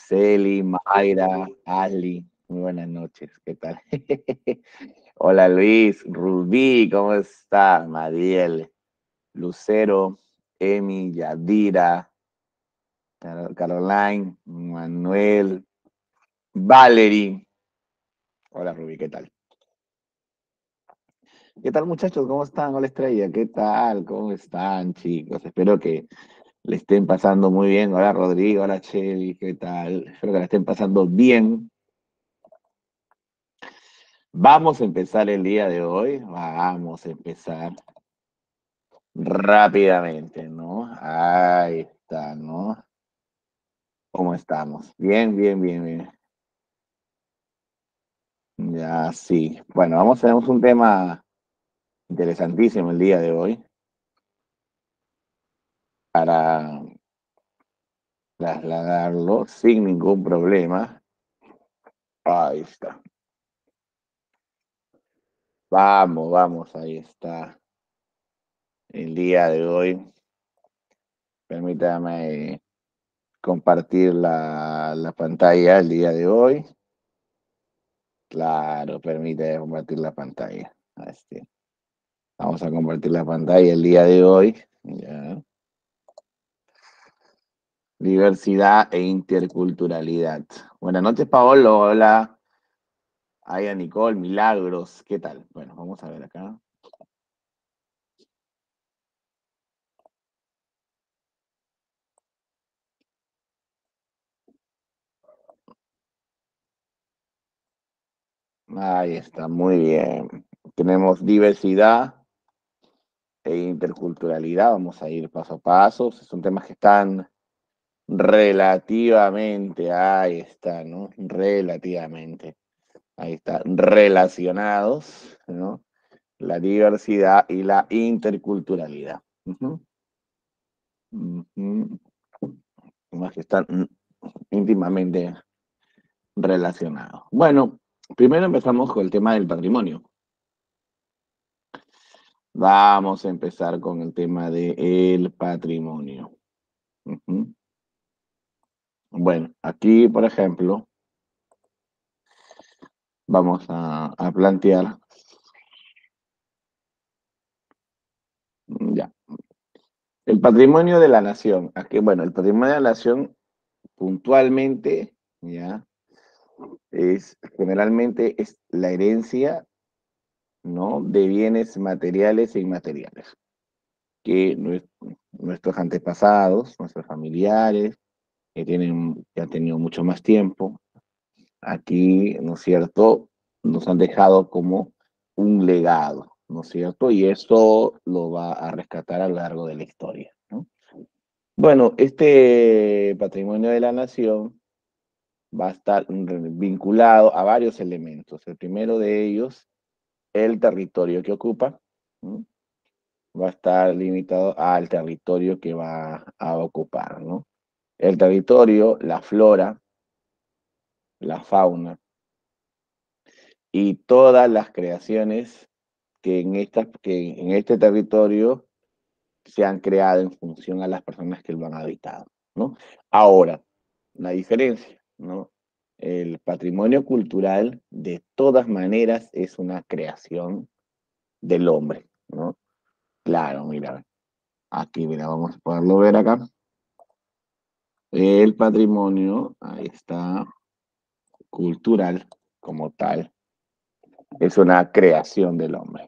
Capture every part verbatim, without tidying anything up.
Araceli, Mayra, Ali, muy buenas noches, ¿qué tal? Hola Luis, Rubí, ¿cómo está? Mariel, Lucero, Emi, Yadira, Car- Caroline, Manuel, Valerie. Hola Rubí, ¿qué tal? ¿Qué tal muchachos? ¿Cómo están? Hola Estrella, ¿qué tal? ¿Cómo están chicos? Espero que le estén pasando muy bien. Hola Rodrigo, hola Chevy, ¿qué tal? Espero que la estén pasando bien. Vamos a empezar el día de hoy. Vamos a empezar rápidamente, ¿no? Ahí está, ¿no? ¿Cómo estamos? Bien, bien, bien, bien. Ya, sí. Bueno, vamos, tenemos un tema interesantísimo el día de hoy para trasladarlo sin ningún problema. Ahí está. Vamos, vamos, ahí está. El día de hoy. Permítame compartir la, la pantalla el día de hoy. Claro, permite compartir la pantalla. Este, vamos a compartir la pantalla el día de hoy. Ya. Diversidad e interculturalidad. Buenas noches, Paolo. Hola. Aya Nicole, Milagros. ¿Qué tal? Bueno, vamos a ver acá. Ahí está, muy bien. Tenemos diversidad e interculturalidad. Vamos a ir paso a paso. Son temas que están relativamente, ahí está, ¿no? Relativamente, ahí está, relacionados, ¿no? La diversidad y la interculturalidad. Ujú, ujú. Más que están mm, íntimamente relacionados. Bueno, primero empezamos con el tema del patrimonio. Vamos a empezar con el tema del patrimonio. Ujú. Bueno, aquí, por ejemplo, vamos a, a plantear, ya, el patrimonio de la nación. Aquí, bueno, el patrimonio de la nación puntualmente, ya, es generalmente es la herencia, ¿no? De bienes materiales e inmateriales que nues- nuestros antepasados, nuestros familiares, que tienen, que han tenido mucho más tiempo, aquí, ¿no es cierto?, nos han dejado como un legado, ¿no es cierto? Y eso lo va a rescatar a lo largo de la historia, ¿no? Bueno, este patrimonio de la nación va a estar vinculado a varios elementos. El primero de ellos, el territorio que ocupa, ¿no? Va a estar limitado al territorio que va a ocupar, ¿no? El territorio, la flora, la fauna y todas las creaciones que en, esta, que en este territorio se han creado en función a las personas que lo han habitado, ¿no? Ahora, la diferencia, ¿no? El patrimonio cultural de todas maneras es una creación del hombre, ¿no? Claro, mira, aquí, mira, vamos a poderlo ver acá. El patrimonio, ahí está, cultural como tal, es una creación del hombre.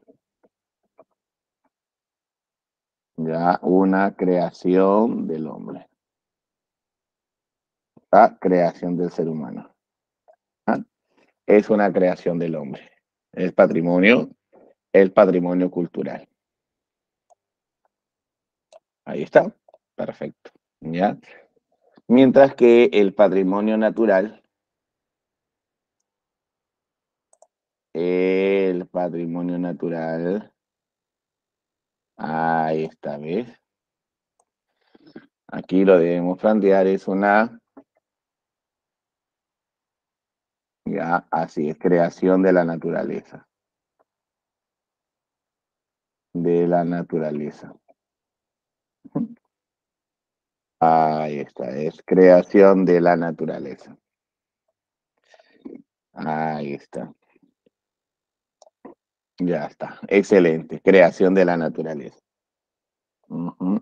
Ya, una creación del hombre. La creación del ser humano. ¿Ah? Es una creación del hombre. El patrimonio, el patrimonio cultural. Ahí está. Perfecto. ¿Ya? Mientras que el patrimonio natural, el patrimonio natural, ahí está, ¿ves? Aquí lo debemos plantear, es una, ya, así es, creación de la naturaleza. De la naturaleza. Ahí está, es creación de la naturaleza. Ahí está. Ya está. Excelente. Creación de la naturaleza. Ujú.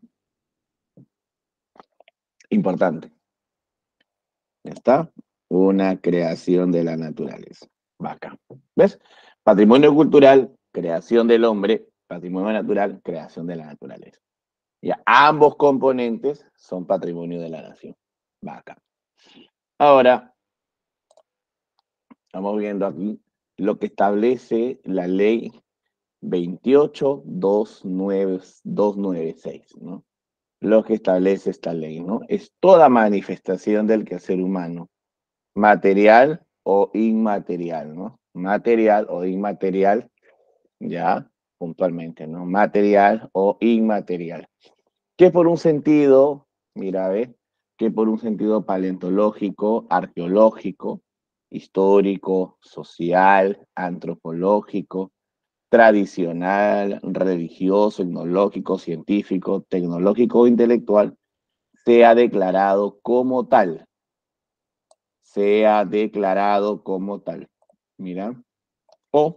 Importante. ¿Ya está? Una creación de la naturaleza. Vaca. ¿Ves? Patrimonio cultural, creación del hombre. Patrimonio natural, creación de la naturaleza. Ya, ambos componentes son patrimonio de la nación. Vaca. Ahora, estamos viendo aquí lo que establece la ley veintiocho mil doscientos noventa y seis, ¿no? Lo que establece esta ley, ¿no? Es toda manifestación del quehacer humano, material o inmaterial, ¿no? Material o inmaterial, ya, puntualmente, ¿no? Material o inmaterial. Que por un sentido, mira, ve, que por un sentido paleontológico, arqueológico, histórico, social, antropológico, tradicional, religioso, etnológico, científico, tecnológico o intelectual, sea declarado como tal. Sea declarado como tal. Mira. O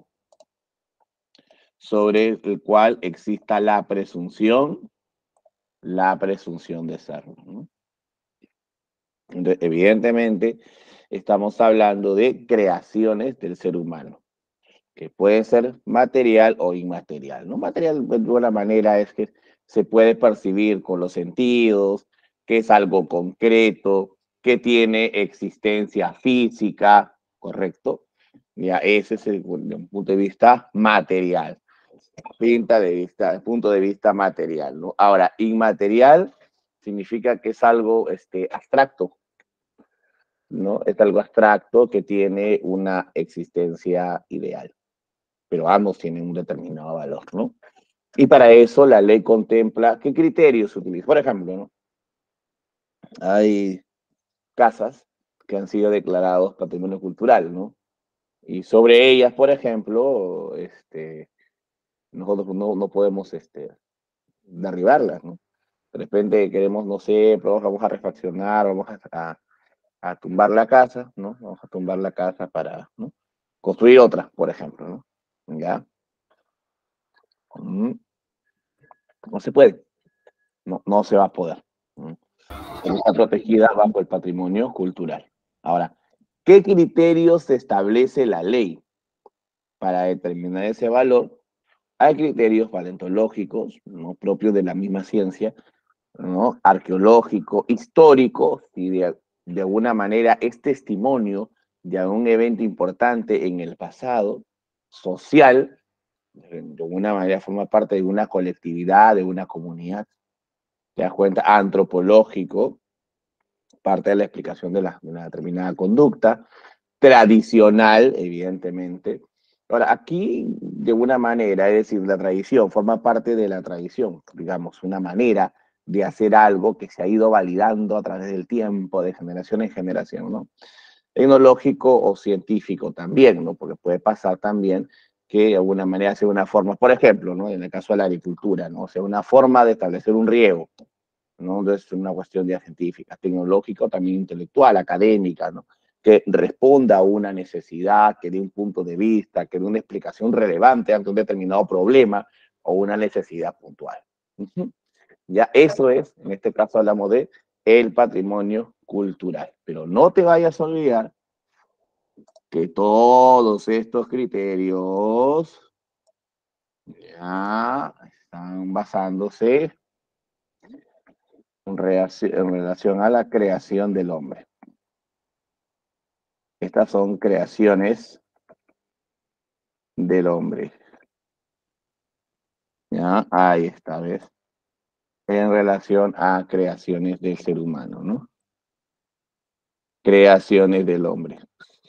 sobre el cual exista la presunción, la presunción de ser, ¿no? Entonces, evidentemente, estamos hablando de creaciones del ser humano, que puede ser material o inmaterial, ¿no? Material, de alguna manera, es que se puede percibir con los sentidos, que es algo concreto, que tiene existencia física, ¿correcto? Ya, ese es el, el punto de vista material, pinta de vista, punto de vista material, ¿no? Ahora, inmaterial significa que es algo este, abstracto, ¿no? Es algo abstracto que tiene una existencia ideal, pero ambos tienen un determinado valor, ¿no? Y para eso la ley contempla qué criterios se utilizan. Por ejemplo, ¿no? Hay casas que han sido declarados patrimonio cultural, ¿no? Y sobre ellas, por ejemplo, este, nosotros no, no podemos este, derribarlas, ¿no? De repente queremos, no sé, pero vamos a refaccionar, vamos a, a, a tumbar la casa, ¿no? Vamos a tumbar la casa para, ¿no? Construir otra, por ejemplo, ¿no? ¿Ya? Mm, no se puede, no, no se va a poder. ¿No? Está protegida bajo el patrimonio cultural. Ahora, ¿qué criterios establece la ley para determinar ese valor? Hay criterios paleontológicos, ¿no? Propios de la misma ciencia, ¿no? Arqueológico, histórico, y de, de alguna manera es testimonio de algún evento importante en el pasado, social, de alguna manera forma parte de una colectividad, de una comunidad, te das cuenta, antropológico, parte de la explicación de, la, de una determinada conducta, tradicional, evidentemente. Ahora, aquí, de una manera, es decir, la tradición forma parte de la tradición, digamos, una manera de hacer algo que se ha ido validando a través del tiempo, de generación en generación, ¿no? Tecnológico o científico también, ¿no? Porque puede pasar también que de alguna manera sea una forma, por ejemplo, ¿no? En el caso de la agricultura, ¿no? O sea, una forma de establecer un riego, ¿no? Entonces, es una cuestión ya científica, tecnológica, también intelectual, académica, ¿no? Que responda a una necesidad, que dé un punto de vista, que dé una explicación relevante ante un determinado problema o una necesidad puntual. Uh-huh. Ya eso es, en este caso hablamos de el patrimonio cultural. Pero no te vayas a olvidar que todos estos criterios ya están basándose en relación, en relación a la creación del hombre. Estas son creaciones del hombre. ¿Ya? Ahí está, ¿ves? En relación a creaciones del ser humano, ¿no? Creaciones del hombre.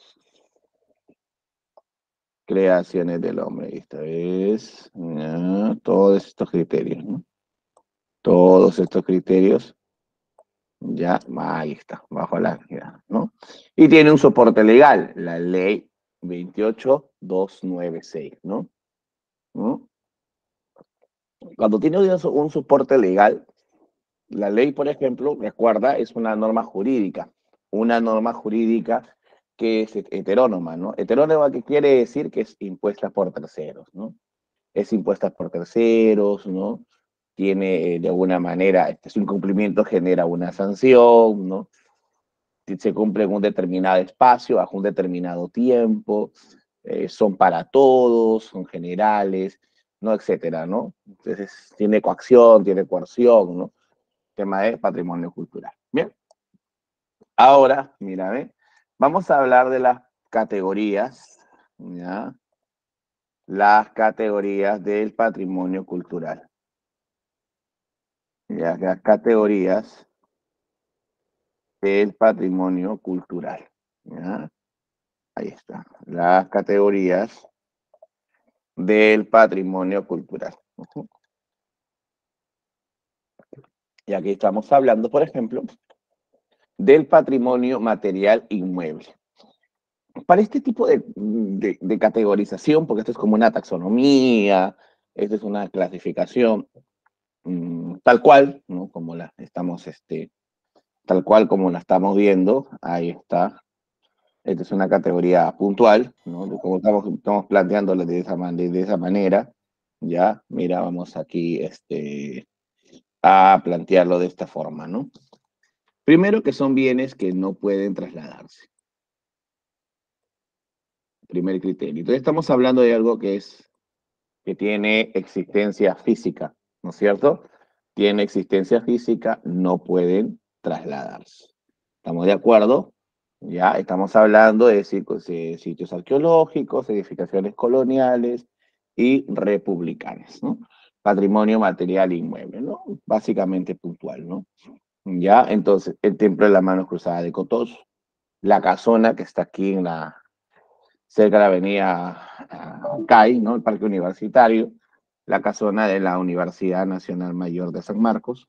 Creaciones del hombre. Esta vez, ¿ya? Todos estos criterios, ¿no? Todos estos criterios, ya, ahí está, bajo la, ¿no? Y tiene un soporte legal, la ley veintiocho mil doscientos noventa y seis, ¿no? ¿no? Cuando tiene un soporte legal, La ley, por ejemplo, recuerda, es una norma jurídica, una norma jurídica que es heterónoma, ¿no? Heterónoma, que quiere decir que es impuesta por terceros, ¿no? Es impuesta por terceros, ¿no? Tiene, eh, de alguna manera, este, su incumplimiento genera una sanción, ¿no? Se cumple en un determinado espacio, bajo un determinado tiempo, eh, son para todos, son generales, ¿no? Etcétera, ¿no? Entonces, tiene coacción, tiene coerción, ¿no? Tema de patrimonio cultural. Bien, ahora, mira, ¿ve? Vamos a hablar de las categorías, ¿ya? Las categorías del patrimonio cultural. Ya, las categorías del patrimonio cultural. ¿Ya? Ahí está. Las categorías del patrimonio cultural. Ujú. Y aquí estamos hablando, por ejemplo, del patrimonio material inmueble. Para este tipo de, de, de categorización, porque esto es como una taxonomía, esto es una clasificación, mmm, tal cual, ¿no? Como la estamos, este, tal cual como la estamos viendo, ahí está. Esta es una categoría puntual, ¿no? Como estamos, estamos planteándola de esa, de esa manera, ya, mira, vamos aquí, este, a plantearlo de esta forma, ¿no? Primero, que son bienes que no pueden trasladarse. Primer criterio. Entonces estamos hablando de algo que es, que tiene existencia física, ¿no es cierto? Tiene existencia física, no pueden trasladarse. ¿Estamos de acuerdo? Ya, estamos hablando de sitios arqueológicos, edificaciones coloniales y republicanas, ¿no? Patrimonio material inmueble, ¿no? Básicamente puntual, ¿no? Ya, entonces, el Templo de la Mano Cruzada de Cotoso, la casona que está aquí en la, cerca de la avenida uh, C A I, ¿no? El Parque Universitario, la casona de la Universidad Nacional Mayor de San Marcos,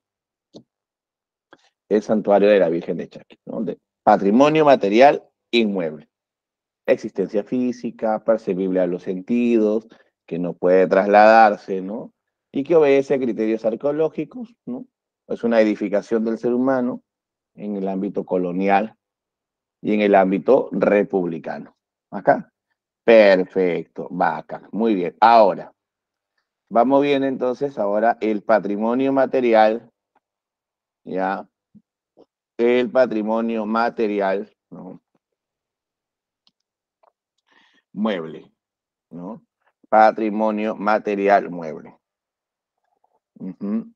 el Santuario de la Virgen de Chaqui, ¿no? De patrimonio material inmueble. Existencia física, percibible a los sentidos, que no puede trasladarse, ¿no? Y que obedece a criterios arqueológicos, ¿no? Es una edificación del ser humano en el ámbito colonial y en el ámbito republicano. ¿Acá? Perfecto, va acá. Muy bien. Ahora, vamos bien entonces, ahora el patrimonio material, ¿ya? El patrimonio material, ¿no? Mueble, ¿no? Patrimonio material mueble. Uh-huh.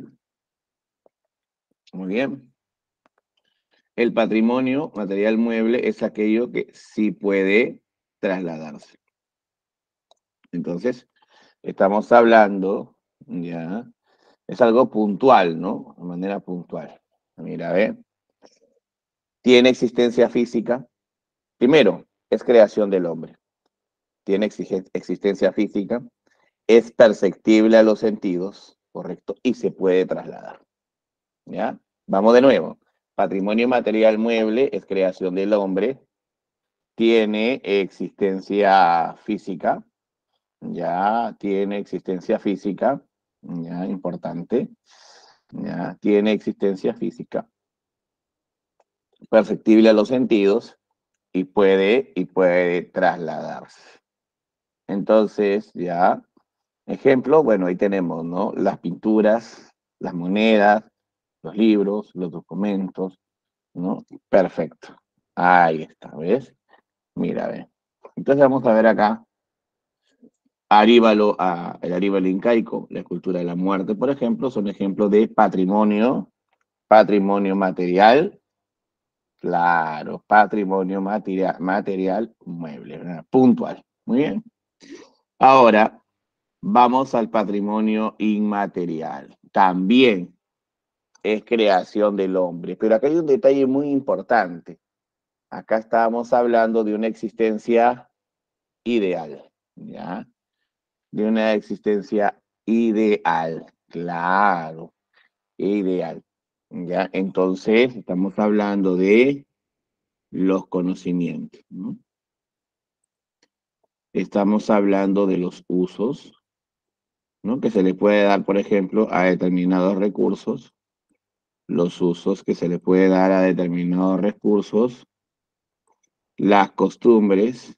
Muy bien. El patrimonio material mueble es aquello que sí puede trasladarse. Entonces, estamos hablando, ya, es algo puntual, ¿no? De manera puntual. Mira, ve. Tiene existencia física. Primero, es creación del hombre. Tiene existencia física. Es perceptible a los sentidos, ¿correcto? Y se puede trasladar. ¿Ya? Vamos de nuevo. Patrimonio material mueble es creación del hombre. Tiene existencia física. Ya tiene existencia física. Ya, importante. Ya tiene existencia física. Perceptible a los sentidos y puede, y puede trasladarse. Entonces, ya, ejemplo, bueno, ahí tenemos, ¿no? Las pinturas, las monedas, los libros, los documentos, ¿no? Perfecto. Ahí está, ¿ves? Mira, ve. Entonces vamos a ver acá, Aríbalo, a, el Aríbalo incaico, la escultura de la muerte, por ejemplo, son ejemplos de patrimonio, patrimonio material. Claro, patrimonio material, material mueble, ¿verdad? Puntual. Muy bien. Ahora, vamos al patrimonio inmaterial. También es creación del hombre, pero acá hay un detalle muy importante. Acá estábamos hablando de una existencia ideal, ¿ya? De una existencia ideal, claro, ideal, ¿ya? Entonces, estamos hablando de los conocimientos, ¿no? Estamos hablando de los usos, ¿no? Que se le puede dar, por ejemplo, a determinados recursos, los usos que se le puede dar a determinados recursos, las costumbres,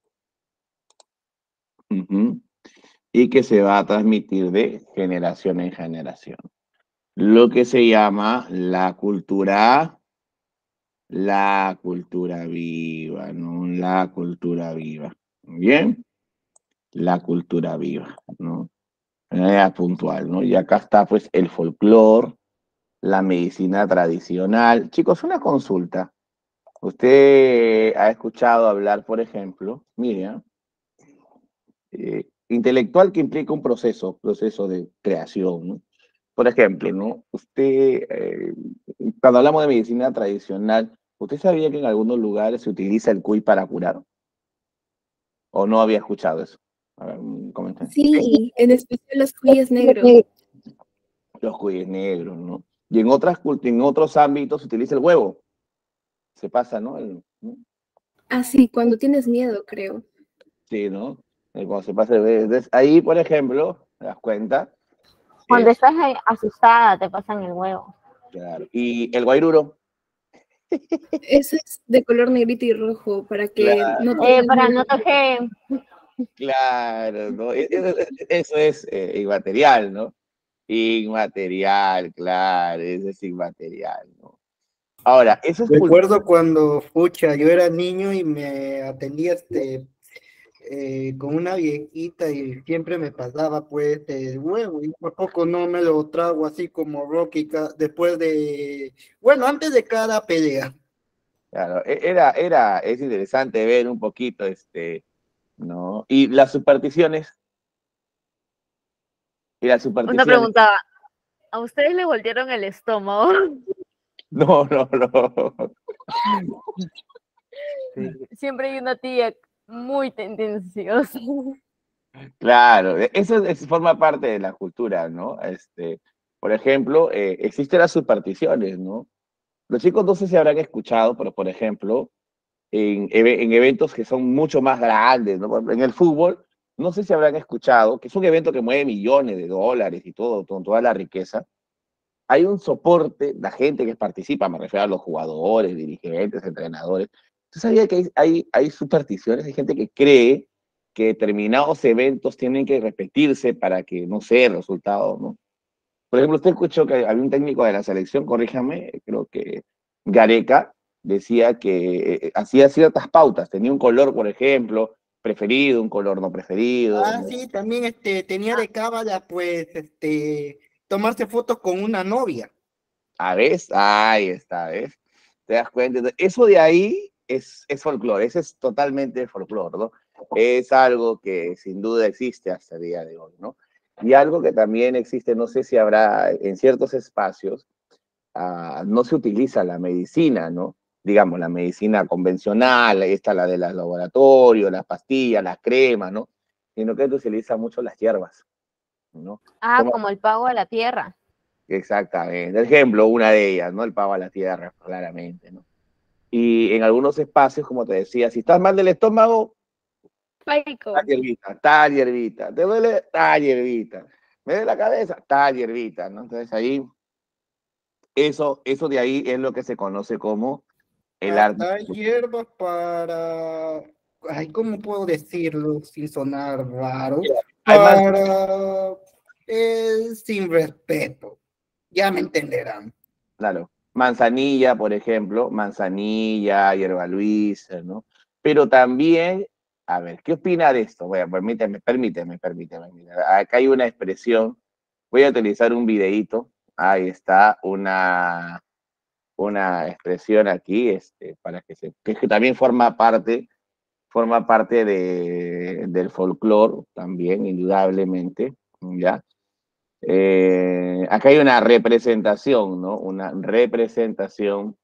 ujú, y que se va a transmitir de generación en generación. Lo que se llama la cultura, la cultura viva, ¿no? La cultura viva. Bien, la cultura viva, ¿no? De manera puntual, ¿no? Y acá está pues el folclore, la medicina tradicional. Chicos, una consulta. Usted ha escuchado hablar, por ejemplo, Miriam, eh, intelectual que implica un proceso, proceso de creación, ¿no? Por ejemplo, ¿no? Usted, eh, cuando hablamos de medicina tradicional, ¿usted sabía que en algunos lugares se utiliza el cuy para curar? ¿O no había escuchado eso? A ver, un comentario. Sí, en especial los cuyes negros. Los cuyes negros, ¿no? Y en otras cult- en otros ámbitos se utiliza el huevo. Se pasa, ¿no? El- ¿no? Ah, sí, cuando tienes miedo, creo. Sí, ¿no? Eh, Cuando se pasa el huevo. Entonces, ahí, por ejemplo, te das cuenta, Cuando es estás ahí asustada, te pasan el huevo. claro. Y el guairuro, Eso es de color negrito y rojo para que claro, no te Eh, den para miedo. no toque, claro, ¿no? E- e- e- Eso es eh, inmaterial, ¿no? Inmaterial, claro, eso es inmaterial, ¿no? Ahora, eso es cultura. Recuerdo cuando, pucha, yo era niño y me atendía este, eh, con una viejita y siempre me pasaba pues el huevo y por poco no me lo trago así como Rocky ca- después de, bueno, antes de cada pelea. Claro, e- era, era, es interesante ver un poquito, este, ¿no? Y las supersticiones, y las una supersticiones, pregunta, ¿a ustedes le voltearon el estómago? no, no, no. Sí. Siempre hay una tía muy tendenciosa. Claro, e- eso es- forma parte de la cultura, ¿no? Este, por ejemplo, eh, existen las supersticiones, ¿no? Los chicos no sé si habrán escuchado, pero por ejemplo, en, eve- en eventos que son mucho más grandes, ¿no? Por ejemplo, en el fútbol, no sé si habrán escuchado, que es un evento que mueve millones de dólares y todo, con toda la riqueza. Hay un soporte, la gente que participa, me refiero a los jugadores, dirigentes, entrenadores. ¿Tú sabías que hay, hay, hay supersticiones? Hay gente que cree que determinados eventos tienen que repetirse para que, no sé, el resultado, ¿no? Por ejemplo, usted escuchó que había un técnico de la selección, corríjame, creo que Gareca, decía que eh, hacía ciertas pautas, tenía un color, por ejemplo, preferido, un color no preferido, Ah, ¿no? sí, también este, tenía de cábala pues este, tomarse fotos con una novia. Ah, ¿ves? Ahí está, ¿ves? ¿Te das cuenta? Entonces, eso de ahí es, es folclore, ese es totalmente folclore, ¿no? Es algo que sin duda existe hasta el día de hoy, ¿no? Y algo que también existe, no sé si habrá en ciertos espacios, uh, no se utiliza la medicina, ¿no? Digamos, la medicina convencional, esta la de los laboratorios, las pastillas, las cremas, ¿no? Sino que se utiliza mucho las hierbas, ¿no? Ah, Toma, como el pago a la tierra. exactamente. Ejemplo, una de ellas, ¿no? El pavo a la tierra, claramente, ¿no? Y en algunos espacios, como te decía, si estás mal del estómago, tal Paico. hierbita, tal hierbita, te duele, tal hierbita, me duele la cabeza, tal hierbita, ¿no? Entonces ahí, eso, eso de ahí es lo que se conoce como el Ah, arte. hay hierbas para, ay, ¿cómo puedo decirlo sin sonar raro? Hay más, Para el sin respeto, ya me entenderán. claro, manzanilla, por ejemplo, manzanilla, hierba luisa, ¿no? Pero también, a ver, ¿qué opina de esto? Bueno, permíteme, permíteme, permíteme. Mira, acá hay una expresión, voy a utilizar un videíto, ahí está, una, una expresión aquí, este, para que se, que también forma parte, forma parte de, del folclore, también, indudablemente, ¿ya? Eh, acá hay una representación, ¿no? Una representación,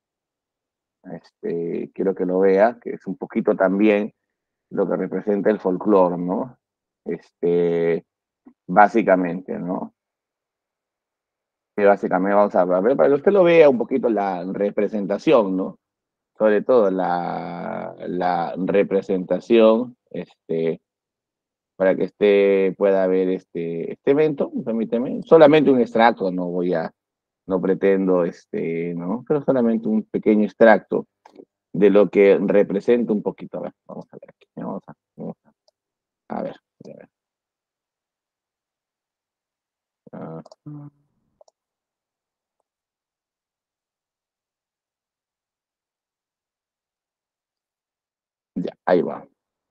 este, quiero que lo vea, que es un poquito también lo que representa el folclore, ¿no? Este, básicamente, ¿no? Que básicamente vamos a ver, para que usted lo vea un poquito la representación, ¿no? Sobre todo la, la representación, este, para que usted pueda ver este, este evento, permíteme, solamente un extracto, no voy a no pretendo, este, ¿no? Pero solamente un pequeño extracto de lo que representa un poquito. A ver, vamos a ver aquí. Vamos a, vamos a, a ver, a ver. Ah, ya, ahí va.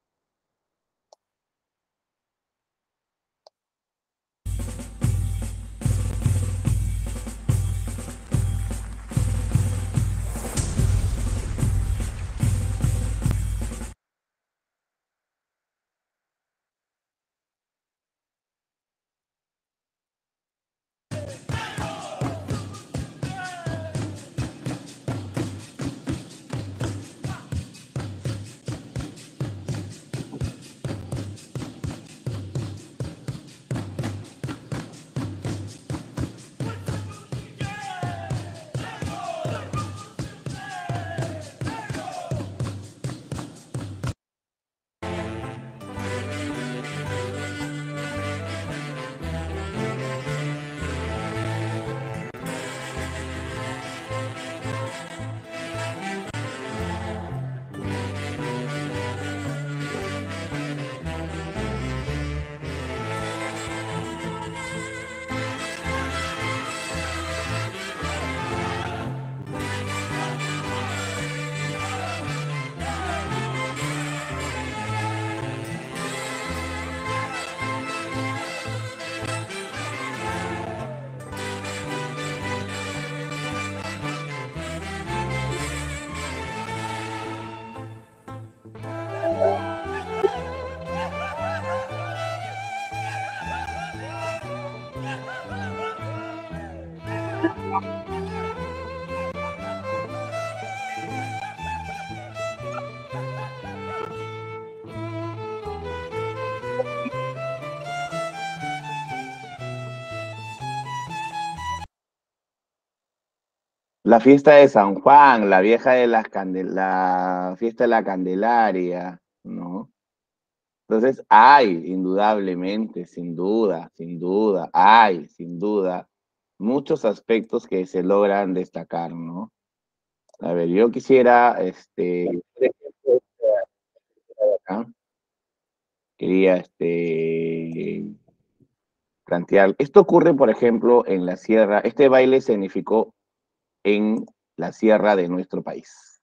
La fiesta de San Juan, la vieja de las candel la fiesta de la Candelaria, ¿no? Entonces, hay, indudablemente, sin duda, sin duda, hay, sin duda, muchos aspectos que se logran destacar, ¿no? A ver, yo quisiera, este, acá, quería, este, plantear, esto ocurre, por ejemplo, en la sierra, este baile se significó en la sierra de nuestro país.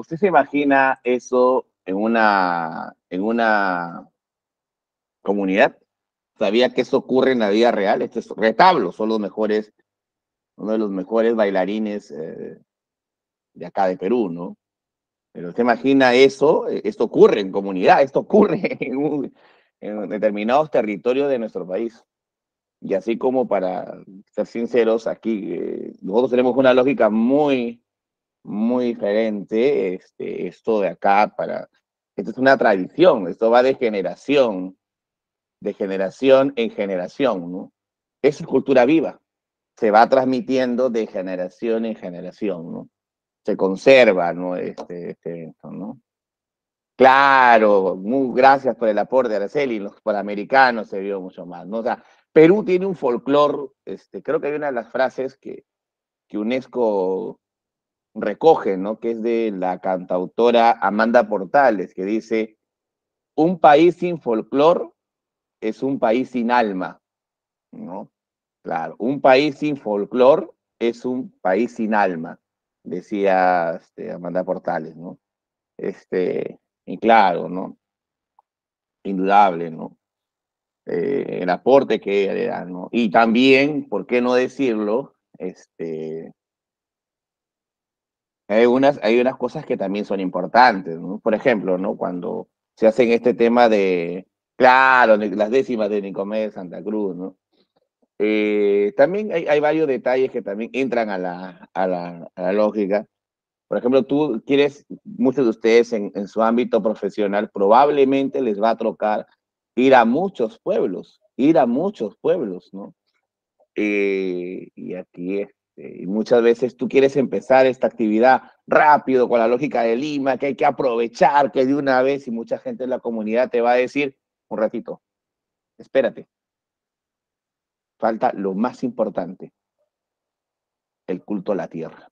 ¿usted se imagina eso en una, en una comunidad? ¿Sabía que eso ocurre en la vida real? Estos retablos son los mejores, uno de los mejores bailarines eh, de acá de Perú, ¿no? Pero usted imagina eso, eh, esto ocurre en comunidad, esto ocurre en, un, en determinados territorios de nuestro país. Y así como para ser sinceros, aquí eh, nosotros tenemos una lógica muy, muy diferente, este, esto de acá para, esto es una tradición, esto va de generación, de generación en generación, ¿no? Eso es cultura viva, se va transmitiendo de generación en generación, ¿no? Se conserva, ¿no? Este, este evento, ¿no? Claro, muy, gracias por el aporte, Araceli, los panamericanos se vio mucho más, ¿no? O sea, Perú tiene un folclore, este, creo que hay una de las frases que, que UNESCO recoge, ¿no? Que es de la cantautora Amanda Portales, que dice, un país sin folclore es un país sin alma, ¿no? Claro, un país sin folclore es un país sin alma, decía este, Amanda Portales, ¿no? Este, y claro, ¿no? Indudable, ¿no? Eh, el aporte que ella le da, ¿no? Y también, ¿por qué no decirlo? Este, hay unas, hay unas cosas que también son importantes, ¿no? Por ejemplo, ¿no? Cuando se hacen este tema de, claro, las décimas de Nicomé de Santa Cruz, ¿no? Eh, también hay, hay varios detalles que también entran a la, a la, a la lógica. Por ejemplo, tú quieres, muchos de ustedes en, en su ámbito profesional, probablemente les va a tocar ir a muchos pueblos, ir a muchos pueblos, ¿no? Eh, y aquí, este, y muchas veces tú quieres empezar esta actividad rápido con la lógica de Lima, que hay que aprovechar, que de una vez, y mucha gente en la comunidad te va a decir, un ratito, espérate, falta lo más importante, el culto a la tierra.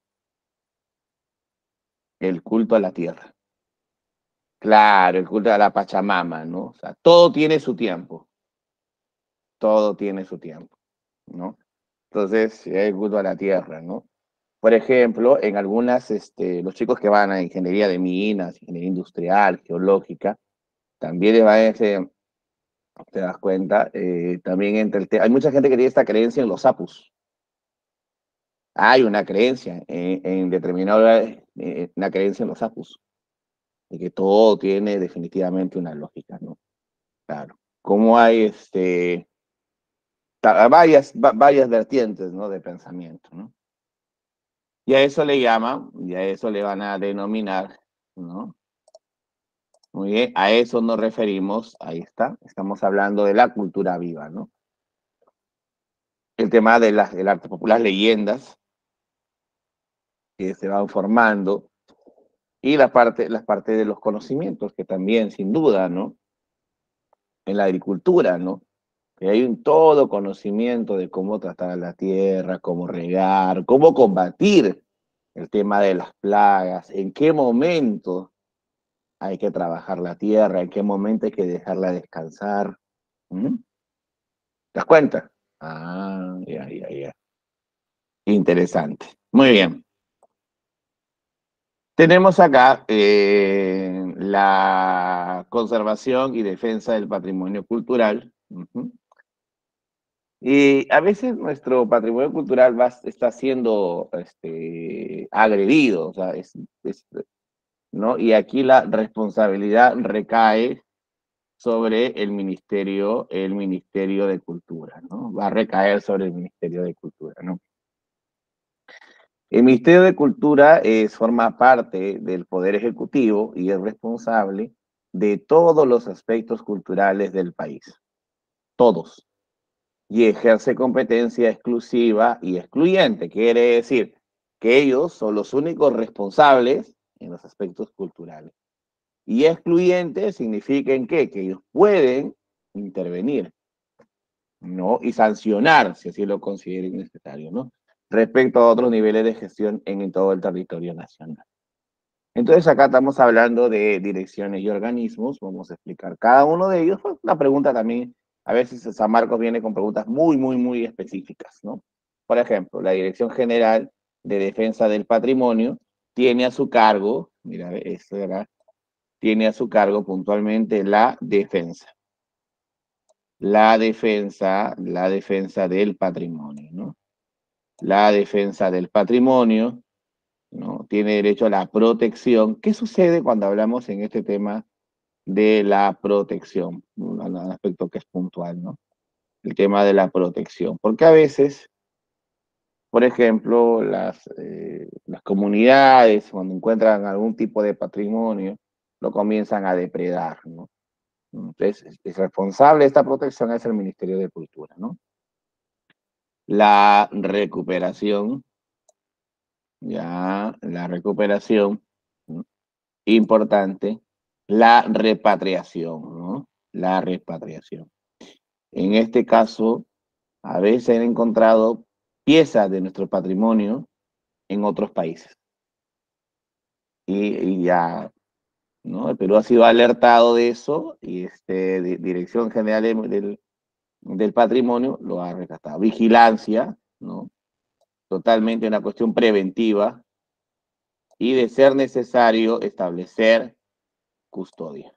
El culto a la tierra. Claro, el culto a la Pachamama, ¿no? O sea, todo tiene su tiempo. Todo tiene su tiempo, ¿no? Entonces, el culto a la tierra, ¿no? Por ejemplo, en algunas, este, los chicos que van a ingeniería de minas, ingeniería industrial, geológica, también les va a ese, te das cuenta, eh, también entre el hay mucha gente que tiene esta creencia en los sapus. Hay una creencia en, en determinada, eh, una creencia en los sapus, de que todo tiene definitivamente una lógica, ¿no? Claro. Como hay este, varias, varias vertientes, ¿no? De pensamiento, ¿no? Y a eso le llaman, y a eso le van a denominar, ¿no? Muy bien, a eso nos referimos, ahí está, estamos hablando de la cultura viva, ¿no? El tema de las, del arte popular, leyendas, que se van formando, y la parte, las partes de los conocimientos, que también, sin duda, ¿no? En la agricultura, ¿no? Que hay un todo conocimiento de cómo tratar a la tierra, cómo regar, cómo combatir el tema de las plagas, en qué momento hay que trabajar la tierra, en qué momento hay que dejarla descansar. ¿Mm? ¿Te das cuenta? Ah, ya, ya, ya. Interesante. Muy bien. Tenemos acá eh, la conservación y defensa del patrimonio cultural. Uh-huh. Y a veces nuestro patrimonio cultural va, está siendo este, agredido, o sea, es, es, ¿no? Y aquí la responsabilidad recae sobre el Ministerio, el Ministerio de Cultura, ¿no? Va a recaer sobre el Ministerio de Cultura, ¿no? El Ministerio de Cultura es, forma parte del Poder Ejecutivo y es responsable de todos los aspectos culturales del país, todos. Y ejerce competencia exclusiva y excluyente. Quiere decir que ellos son los únicos responsables en los aspectos culturales. Y excluyente significa en qué? Que ellos pueden intervenir, ¿no? Y sancionar, si así lo consideren necesario, ¿no? Respecto a otros niveles de gestión en, en todo el territorio nacional. Entonces acá estamos hablando de direcciones y organismos, vamos a explicar cada uno de ellos. Una pregunta también, a veces San Marcos viene con preguntas muy, muy, muy específicas, ¿no? Por ejemplo, la Dirección General de Defensa del Patrimonio tiene a su cargo mira, eso era, tiene a su cargo puntualmente la defensa. La defensa, la defensa del patrimonio, ¿no? La defensa del patrimonio, ¿no? Tiene derecho a la protección. ¿Qué sucede cuando hablamos en este tema de la protección? Un, un aspecto que es puntual, ¿no? El tema de la protección. Porque a veces, por ejemplo, las, eh, las comunidades, cuando encuentran algún tipo de patrimonio, lo comienzan a depredar, ¿no? Entonces, el responsable de esta protección es el Ministerio de Cultura, ¿no? La recuperación, ya, la recuperación, ¿no? Importante, la repatriación, ¿no? La repatriación. En este caso, a veces se han encontrado piezas de nuestro patrimonio en otros países. Y, y ya, ¿no? El Perú ha sido alertado de eso y este, de, Dirección General de, del, del Patrimonio lo ha rescatado. Vigilancia, ¿no? Totalmente una cuestión preventiva y de ser necesario establecer custodia.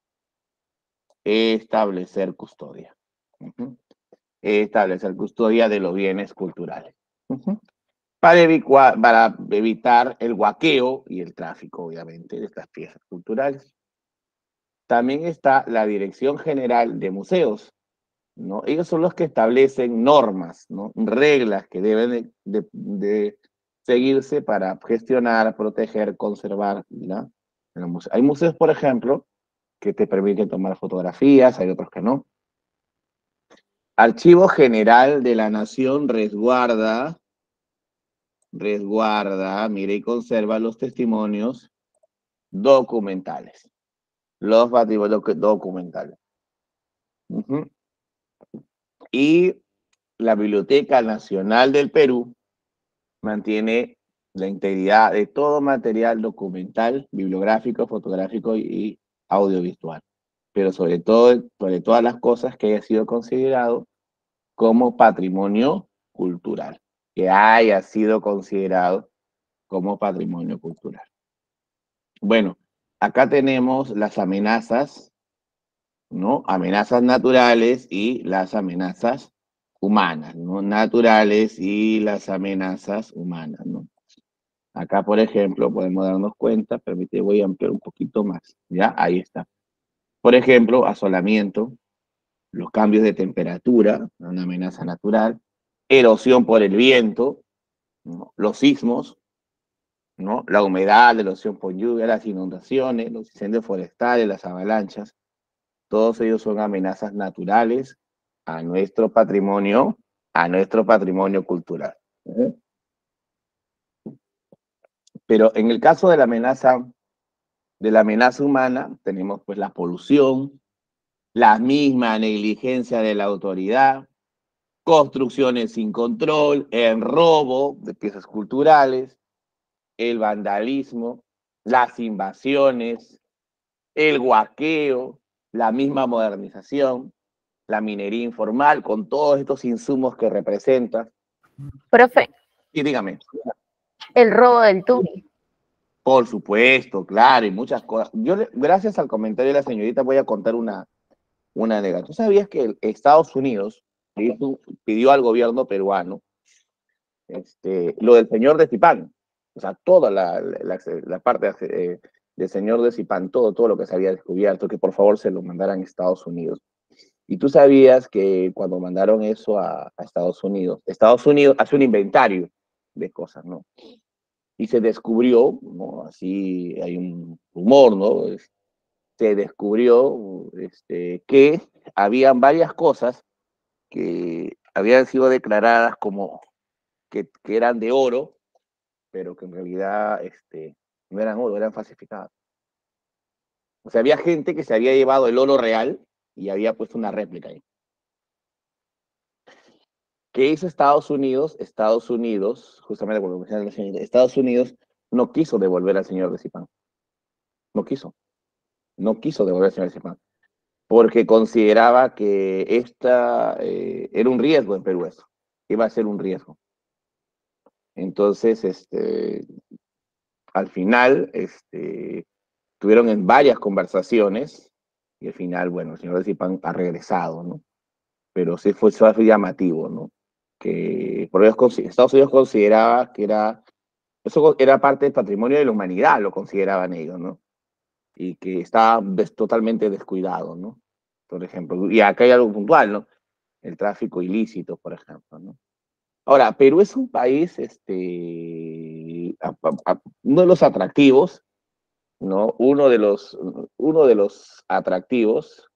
Establecer custodia. Uh-huh. Establecer custodia de los bienes culturales. Uh-huh. Para, evitar, para evitar el guaqueo y el tráfico, obviamente, de estas piezas culturales. También está la Dirección General de Museos, ¿no? Ellos son los que establecen normas, ¿no? Reglas que deben de, de, de seguirse para gestionar, proteger, conservar, ¿no? Hay museos, por ejemplo, que te permiten tomar fotografías, hay otros que no. Archivo General de la Nación resguarda, resguarda, mire y conserva los testimonios documentales. Los patrimonios documentales. Uh-huh. Y la Biblioteca Nacional del Perú mantiene la integridad de todo material documental, bibliográfico, fotográfico y audiovisual. Pero sobre todo, sobre todas las cosas que haya sido considerado como patrimonio cultural, que haya sido considerado como patrimonio cultural. Bueno, acá tenemos las amenazas, ¿no? Amenazas naturales y las amenazas humanas, ¿no? Naturales y las amenazas humanas, ¿no? Acá, por ejemplo, podemos darnos cuenta, permíteme, voy a ampliar un poquito más, ¿ya? Ahí está. Por ejemplo, asolamiento, los cambios de temperatura, una amenaza natural, erosión por el viento, ¿no? Los sismos, ¿no? La humedad, la erosión por lluvia, las inundaciones, los incendios forestales, las avalanchas, todos ellos son amenazas naturales a nuestro patrimonio, a nuestro patrimonio cultural. ¿Eh? Pero en el caso de la amenaza, de la amenaza humana, tenemos pues la polución, la misma negligencia de la autoridad, construcciones sin control, el robo de piezas culturales, el vandalismo, las invasiones, el huaqueo, la misma modernización, la minería informal, con todos estos insumos que representa. Profe. Y dígame. El robo del Turi. Por supuesto, claro, y muchas cosas. Yo, gracias al comentario de la señorita, voy a contar una, una anécdota. ¿Tú sabías que Estados Unidos pidió al gobierno peruano este, lo del señor de Zipán? O sea, toda la, la, la parte eh, del señor de Zipán, todo, todo lo que se había descubierto, que por favor se lo mandaran a Estados Unidos. Y tú sabías que cuando mandaron eso a, a Estados Unidos, Estados Unidos hace un inventario de cosas, ¿no? Y se descubrió, ¿no? Así hay un rumor, ¿no? Se descubrió este, que habían varias cosas que habían sido declaradas como que, que eran de oro, pero que en realidad este, no eran oro, eran falsificadas. O sea, había gente que se había llevado el oro real y había puesto una réplica ahí. ¿Qué hizo Estados Unidos? Estados Unidos, justamente por lo que mencioné, Estados Unidos no quiso devolver al señor de Zipán. No quiso. No quiso devolver al señor de Zipán. Porque consideraba que esta eh, era un riesgo en Perú eso. Iba a ser un riesgo. Entonces, este, al final, este, tuvieron en varias conversaciones, y al final, bueno, el señor Zipán ha regresado, ¿no? Pero sí fue, fue llamativo, ¿no? Que por ellos, Estados Unidos consideraba que era, eso era parte del patrimonio de la humanidad, lo consideraban ellos, ¿no? Y que estaba des, totalmente descuidado, ¿no? Por ejemplo, y acá hay algo puntual, ¿no? El tráfico ilícito, por ejemplo, ¿no? Ahora, Perú es un país, este, a, a, a, uno de los atractivos, ¿no? Uno de los, uno de los atractivos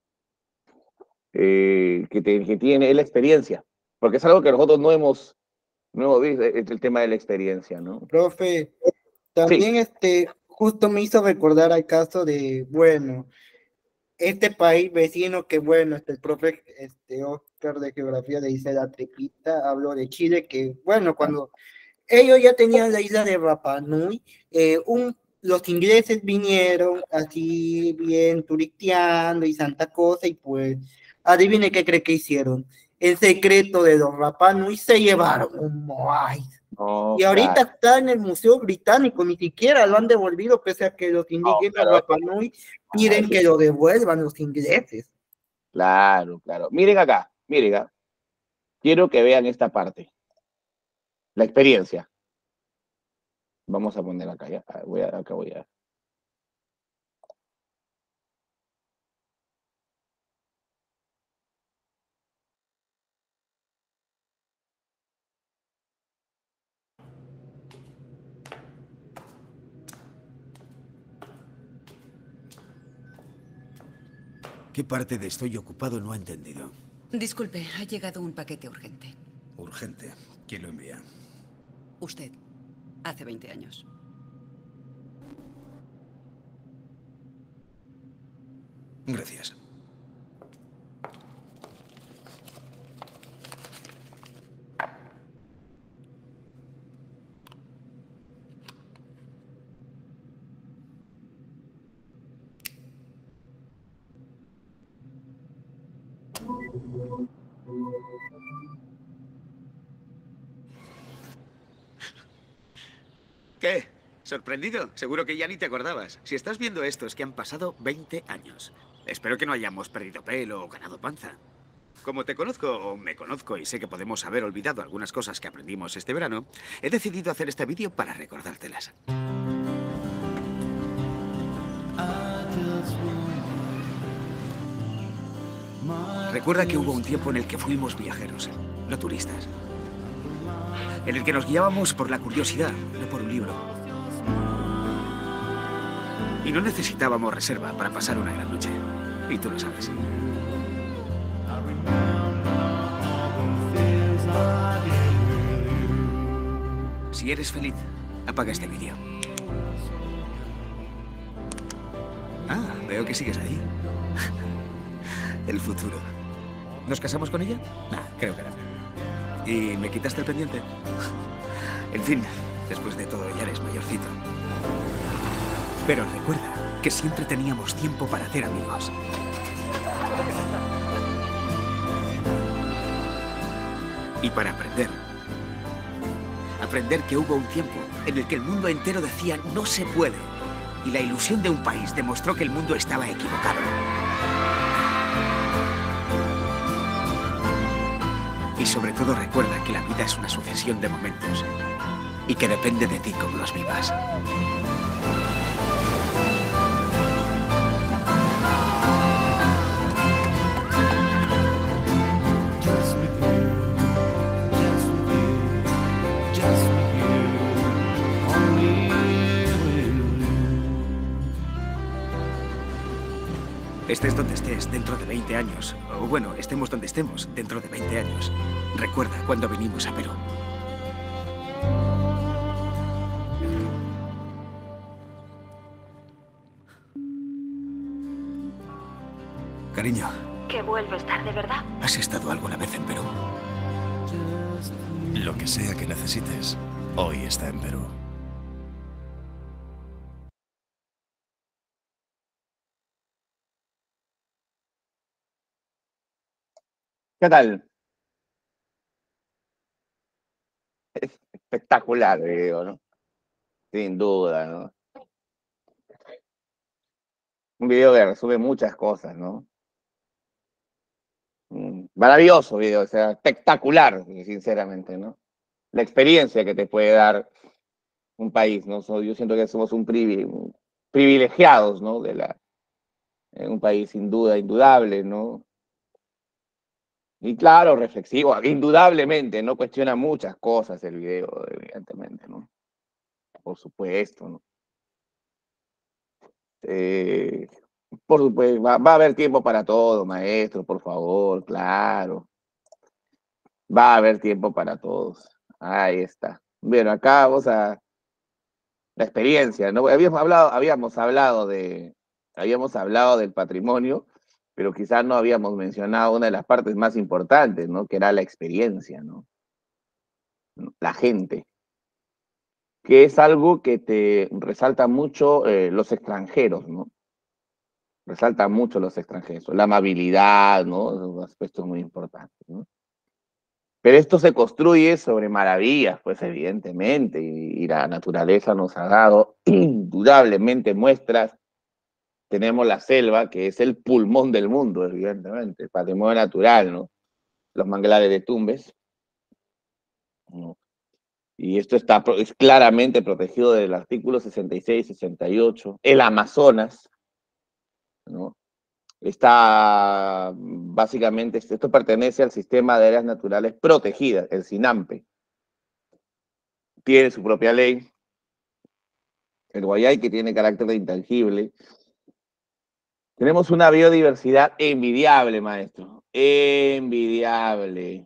eh, que, te, que tiene es la experiencia, porque es algo que nosotros no hemos, no hemos visto, es el tema de la experiencia, ¿no? Profe, Sí. también este, justo me hizo recordar al caso de, bueno, este país vecino que, bueno, este, el profe este, Oscar de Geografía le dice la tripita, habló de Chile, que, bueno, cuando ellos ya tenían la isla de Rapa Nui, eh, un, los ingleses vinieron así bien turisteando y santa cosa, y pues, adivine qué cree que hicieron. El secreto de los Rapa Nui se llevaron un Moai. No, Y ahorita claro. está en el Museo Británico, ni siquiera lo han devolvido, pese a que los indígenas No, Rapa Nui piden que lo devuelvan los ingleses. Claro, claro. Miren acá, miren acá. Quiero que vean esta parte. La experiencia. Vamos a poner acá, ya. Voy a, acá voy a. ¿Qué parte de estoy ocupado no ha entendido? Disculpe, ha llegado un paquete urgente. Urgente. ¿Quién lo envía? Usted, hace veinte años. Gracias. ¿Qué? ¿Sorprendido? Seguro que ya ni te acordabas. Si estás viendo esto es que han pasado veinte años. Espero que no hayamos perdido pelo o ganado panza. Como te conozco, o me conozco, y sé que podemos haber olvidado algunas cosas que aprendimos este verano, he decidido hacer este vídeo para recordártelas. Recuerda que hubo un tiempo en el que fuimos viajeros, no turistas. En el que nos guiábamos por la curiosidad, no por un libro. Y no necesitábamos reserva para pasar una gran noche. Y tú lo sabes. Si eres feliz, apaga este vídeo. Ah, veo que sigues ahí. El futuro. ¿Nos casamos con ella? Nah, creo que no. ¿Y me quitaste el pendiente? En fin, después de todo ya eres mayorcito. Pero recuerda que siempre teníamos tiempo para hacer amigos. Y para aprender. Aprender que hubo un tiempo en el que el mundo entero decía no se puede. Y la ilusión de un país demostró que el mundo estaba equivocado. Y sobre todo recuerda que la vida es una sucesión de momentos. Y que depende de ti cómo los vivas. Estés donde estés dentro de veinte años, o bueno, estemos donde estemos dentro de veinte años, recuerda cuando vinimos a Perú. Cariño. Que vuelves tarde, ¿verdad? ¿Has estado alguna vez en Perú? Lo que sea que necesites, hoy está en Perú. ¿Qué tal? Es espectacular el video, ¿no? sin duda, ¿no? Un video que resume muchas cosas, ¿no? Mm, maravilloso video, o sea, espectacular, sinceramente, ¿no? La experiencia que te puede dar un país, ¿no? So, yo siento que somos un privi- privilegiados, ¿no? De la, en un país sin duda, indudable, ¿no? Y claro, reflexivo, indudablemente, ¿no? Cuestiona muchas cosas el video, evidentemente, ¿no? Por supuesto, ¿no? Eh, por supuesto, va, va a haber tiempo para todo, maestro, por favor, claro. Va a haber tiempo para todos. Ahí está. Bueno, acá vamos a la experiencia, ¿no? Habíamos hablado, habíamos hablado de, habíamos hablado del patrimonio, pero quizás no habíamos mencionado una de las partes más importantes, ¿no? Que era la experiencia, ¿no? La gente, que es algo que te resalta mucho eh, los extranjeros, ¿no? Resalta mucho los extranjeros, la amabilidad, ¿no? Un aspecto muy importante, ¿no? Pero esto se construye sobre maravillas, pues evidentemente, y, y la naturaleza nos ha dado indudablemente muestras. Tenemos la selva, que es el pulmón del mundo, evidentemente, el patrimonio natural, ¿no? Los manglares de Tumbes, ¿no? Y esto está es claramente protegido del artículo sesenta y seis, sesenta y ocho. El Amazonas, ¿no? Está, básicamente, esto pertenece al sistema de áreas naturales protegidas, el SINAMPE. Tiene su propia ley. El Guayay, que tiene carácter de intangible. Tenemos una biodiversidad envidiable, maestro. Envidiable.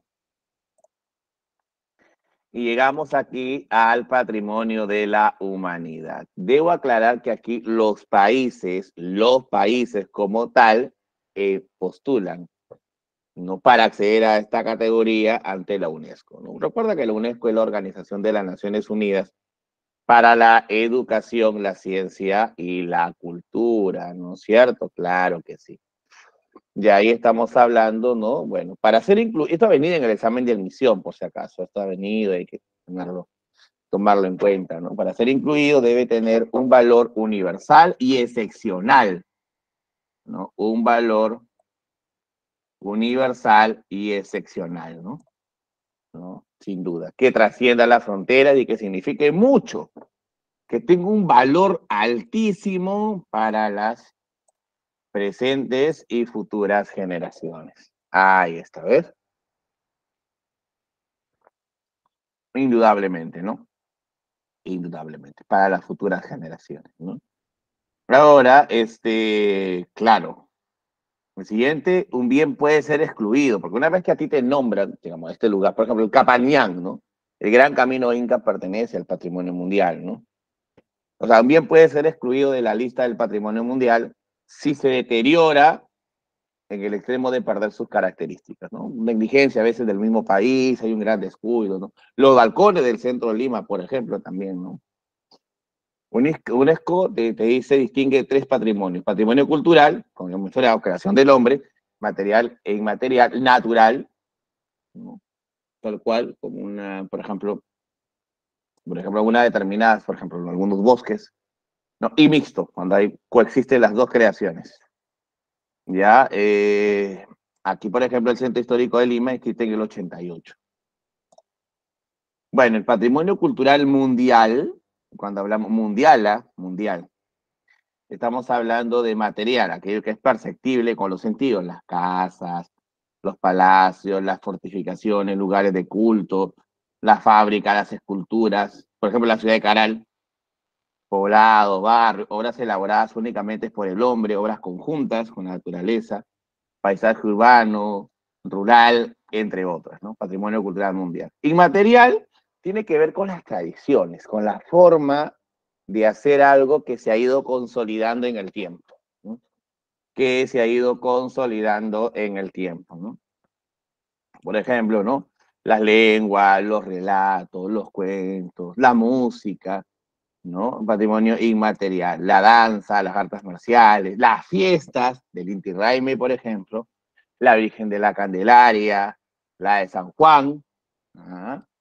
Y llegamos aquí al patrimonio de la humanidad. Debo aclarar que aquí los países, los países como tal, eh, postulan, ¿no? Para acceder a esta categoría ante la UNESCO, ¿no? Recuerda que la UNESCO es la Organización de las Naciones Unidas para la Educación, la Ciencia y la Cultura, ¿no es cierto? Claro que sí. Y ahí estamos hablando, ¿no? Bueno, para ser incluido, esto ha venido en el examen de admisión, por si acaso, esto ha venido, hay que tomarlo, tomarlo en cuenta, ¿no? Para ser incluido debe tener un valor universal y excepcional, ¿no? Un valor universal y excepcional, ¿no? ¿No? Sin duda, que trascienda las fronteras y que signifique mucho, que tenga un valor altísimo para las presentes y futuras generaciones. Ahí está, ¿ves? Indudablemente, ¿no? Indudablemente, para las futuras generaciones, ¿no? Ahora, este, claro, el siguiente, un bien puede ser excluido, porque una vez que a ti te nombran, digamos, este lugar, por ejemplo, el Capañán, ¿no? El Gran Camino Inca pertenece al patrimonio mundial, ¿no? O sea, un bien puede ser excluido de la lista del patrimonio mundial si se deteriora en el extremo de perder sus características, ¿no? Negligencia a veces del mismo país, hay un gran descuido, ¿no? Los balcones del centro de Lima, por ejemplo, también, ¿no? UNESCO te, te dice, distingue tres patrimonios: patrimonio cultural, como hemos mencionado, creación del hombre, material e inmaterial, natural, ¿no? Tal cual, como una, por ejemplo, por ejemplo, algunas determinadas, por ejemplo, en algunos bosques, ¿no? Y mixto, cuando hay, coexisten las dos creaciones. Ya, eh, aquí, por ejemplo, el Centro Histórico de Lima existe en el ochenta y ocho. Bueno, el patrimonio cultural mundial, cuando hablamos mundial, mundial, estamos hablando de material, aquello que es perceptible con los sentidos, las casas, los palacios, las fortificaciones, lugares de culto, las fábricas, las esculturas, por ejemplo, la ciudad de Caral, poblado, barrio, obras elaboradas únicamente por el hombre, obras conjuntas con la naturaleza, paisaje urbano, rural, entre otras, ¿no? Patrimonio cultural mundial. Inmaterial tiene que ver con las tradiciones, con la forma de hacer algo que se ha ido consolidando en el tiempo, ¿no? Que se ha ido consolidando en el tiempo, ¿no? Por ejemplo, ¿no? Las lenguas, los relatos, los cuentos, la música, ¿no? Patrimonio inmaterial, la danza, las artes marciales, las fiestas del Inti Raymi, por ejemplo, la Virgen de la Candelaria, la de San Juan, ¿ah?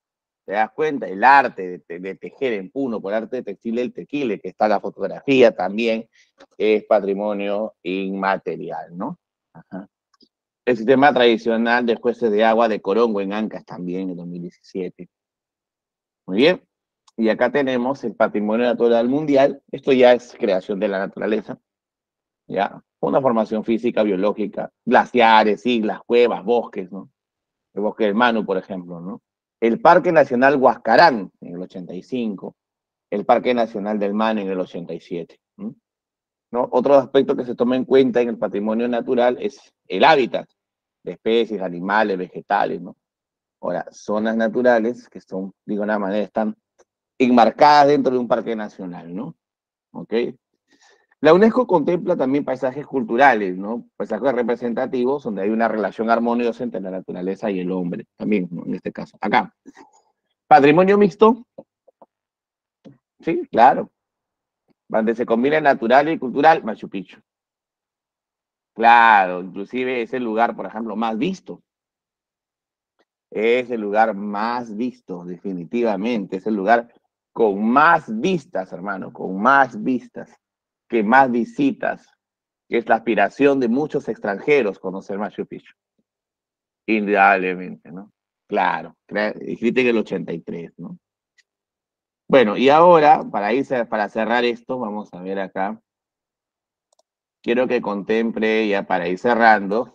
¿Te das cuenta? El arte de, de tejer en Puno, por arte de textil del tequile, que está la fotografía también, es patrimonio inmaterial, ¿no? Ajá. El sistema tradicional de jueces de agua de Corongo en Ancash también en dos mil diecisiete. Muy bien. Y acá tenemos el patrimonio natural mundial. Esto ya es creación de la naturaleza. Ya. Una formación física, biológica, glaciares, islas, cuevas, bosques, ¿no? El bosque del Manu, por ejemplo, ¿no? El Parque Nacional Huascarán en el ochenta y cinco. El Parque Nacional del Manu en el ochenta y siete. ¿no? ¿No? Otro aspecto que se toma en cuenta en el patrimonio natural es el hábitat de especies, animales, vegetales, ¿no? Ahora, zonas naturales que son, digo de una manera, están enmarcadas dentro de un parque nacional, ¿no? ¿Ok? La UNESCO contempla también paisajes culturales, ¿no? Paisajes representativos donde hay una relación armoniosa entre la naturaleza y el hombre, también, ¿no? En este caso. Acá. Patrimonio mixto. Sí, claro. Donde se combina natural y cultural, Machu Picchu. Claro, inclusive es el lugar, por ejemplo, más visto. Es el lugar más visto, definitivamente. Es el lugar con más vistas, hermano, con más vistas, que más visitas, que es la aspiración de muchos extranjeros conocer Machu Picchu. Indudablemente, ¿no? Claro, dijiste que el ochenta y tres, ¿no? Bueno, y ahora, para, irse, para cerrar esto, vamos a ver acá. Quiero que contemple, ya para ir cerrando,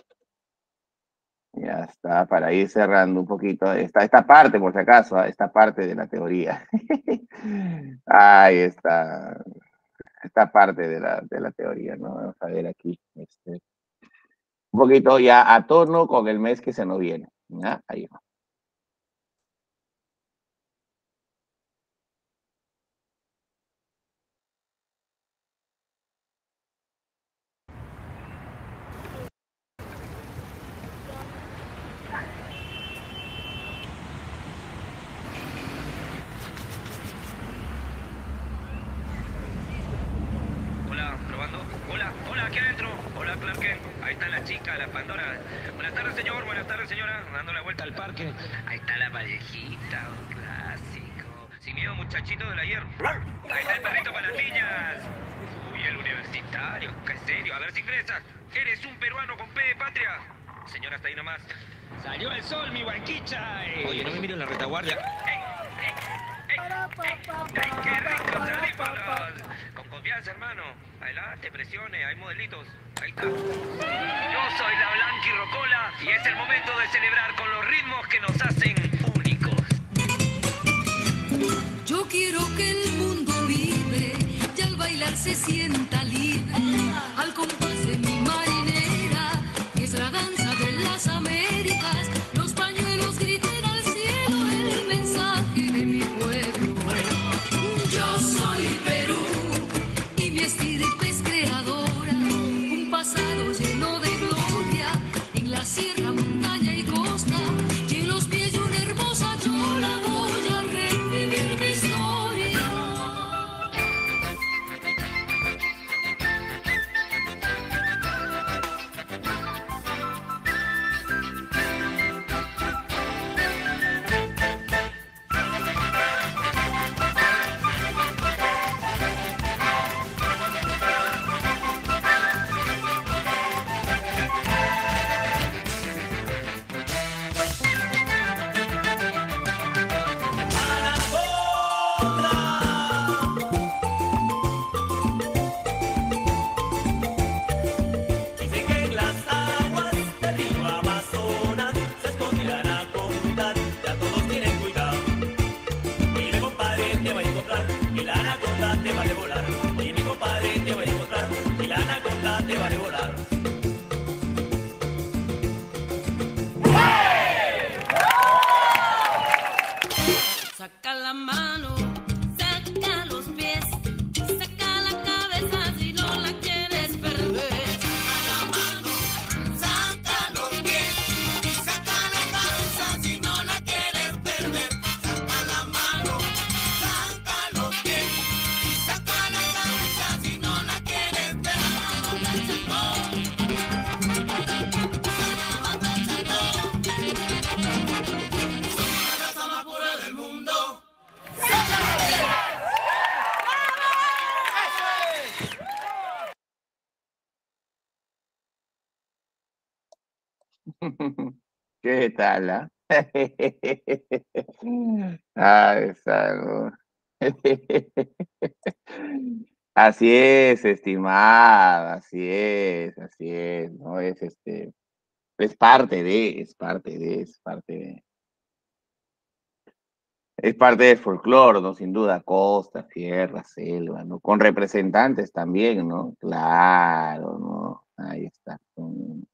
ya está, para ir cerrando un poquito, esta, esta parte, por si acaso, esta parte de la teoría. Ahí está, esta parte de la, de la teoría, ¿no? Vamos a ver aquí, este, un poquito ya a tono con el mes que se nos viene, ¿ya? Ahí va. La Pandora. Buenas tardes, señor. Buenas tardes, señora. Dando la vuelta al parque. Ahí está la parejita, un clásico. Sin miedo, muchachito del ayer. Ahí está el perrito para las niñas. Uy, el universitario. Qué serio. A ver si ingresa. Eres un peruano con P de patria. Señora, hasta ahí nomás. Salió el sol, mi guanquicha. Eh. Oye, no me mires en la retaguardia. ¡Ey, ey, ey! ¡Ay, qué rico, audífonos! Con confianza, hermano. Adelante, presione. Hay modelitos. Ahí está. Yo soy la Blanqui Rocola y es el momento de celebrar con los ritmos que nos hacen únicos. Yo quiero que el mundo vibre y al bailar se sienta libre. Al compás de mi marinera, que es la danza de las Américas. Los pañuelos griten al cielo el mensaje de mi pueblo. Yo soy Perú y mi estirpe es creadora. Un pasado lleno de gloria en la sierra, montaña y costa. Y en los pies de una hermosa chola voy a revivir mi historia. Saca la mano, saca los pies, saca la cabeza si no la quieres perder. Saca la mano, saca los pies, saca la cabeza si no la quieres perder. Saca la mano, saca los pies, saca la cabeza si no la quieres perder. ¿Qué tal, ah? Ah, esa, ¿no? Así es, estimada, así es, así es, ¿no? Es este, es parte de, es parte de, es parte de, es parte del folclore, ¿no? Sin duda, costa, sierra, selva, ¿no? Con representantes también, ¿no? Claro, ¿no? Ahí está. Con,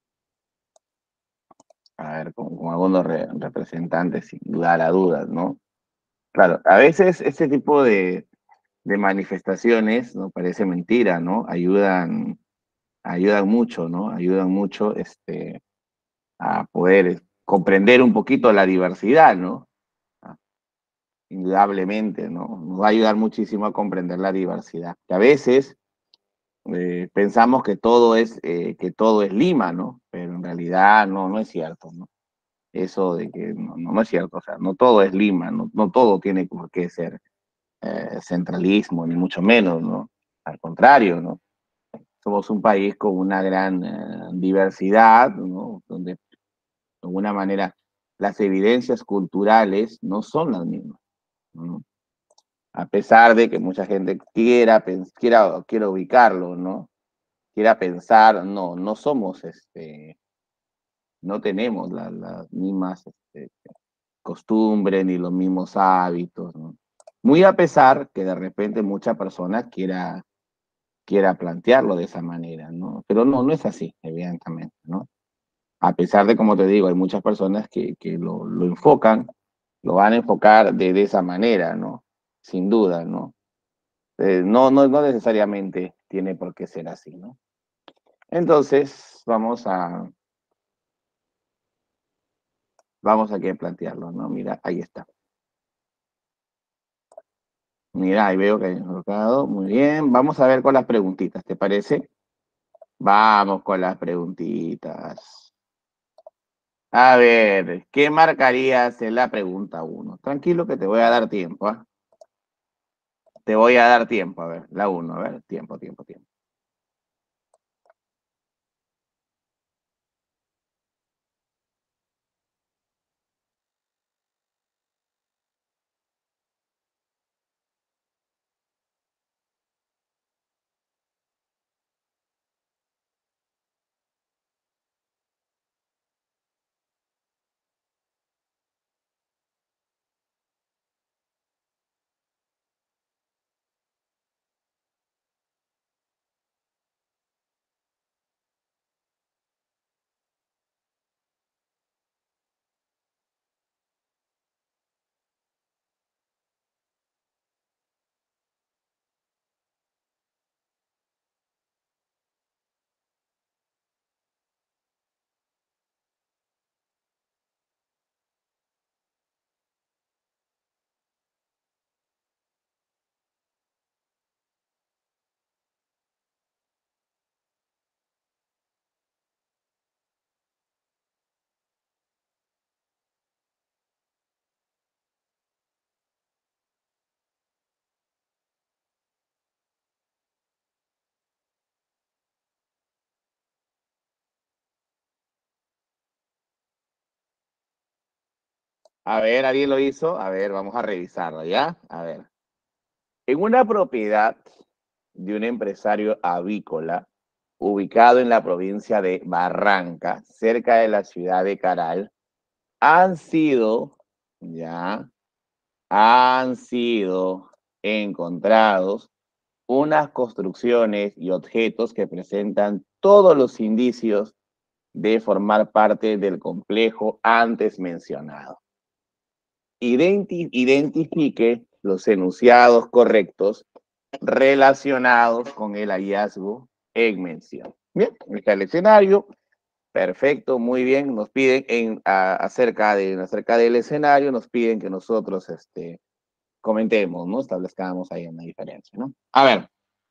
a ver, con, con algunos re- representantes, sin lugar a dudas, ¿no? Claro, a veces este tipo de, de manifestaciones, ¿no? Parece mentira, ¿no? Ayudan, ayudan mucho, ¿no? Ayudan mucho, este, a poder comprender un poquito la diversidad, ¿no? Ah, indudablemente, ¿no? Nos va a ayudar muchísimo a comprender la diversidad. Que a veces eh, pensamos que todo es, eh, que todo es Lima, ¿no? Pero en realidad no, no es cierto, ¿no? Eso de que no, no, no es cierto, o sea, no todo es Lima, no, no todo tiene por qué ser eh, centralismo, ni mucho menos, ¿no? Al contrario, ¿no? Somos un país con una gran eh, diversidad, ¿no? Donde, de alguna manera, las evidencias culturales no son las mismas, ¿no? A pesar de que mucha gente quiera, quiera, quiera ubicarlo, ¿no? Quiera pensar, no, no somos, este, no tenemos las, las mismas este, costumbres ni los mismos hábitos, ¿no? Muy a pesar que de repente mucha persona quiera, quiera plantearlo de esa manera, ¿no? Pero no, no es así, evidentemente, ¿no? A pesar de, como te digo, hay muchas personas que, que lo, lo enfocan, lo van a enfocar de, de esa manera, ¿no? Sin duda, ¿no? Eh, no, no, no necesariamente tiene por qué ser así, ¿no? Entonces, vamos a, vamos aquí a plantearlo, ¿no? Mira, ahí está. Mira, ahí veo que hay enfocado. Muy bien, vamos a ver con las preguntitas, ¿te parece? Vamos con las preguntitas. A ver, ¿qué marcarías en la pregunta uno? Tranquilo que te voy a dar tiempo, ¿ah? Te voy a dar tiempo, a ver, la uno, a ver, tiempo, tiempo, tiempo. A ver, ¿alguien lo hizo? A ver, vamos a revisarlo, ¿ya? A ver. En una propiedad de un empresario avícola ubicado en la provincia de Barranca, cerca de la ciudad de Caral, han sido, ya, han sido encontrados unas construcciones y objetos que presentan todos los indicios de formar parte del complejo antes mencionado. Identi- identifique los enunciados correctos relacionados con el hallazgo en mención. Bien, está el escenario. Perfecto, muy bien. Nos piden en, a, acerca, de, acerca del escenario, nos piden que nosotros este, comentemos, ¿no? Establezcamos ahí una diferencia, ¿no? A ver,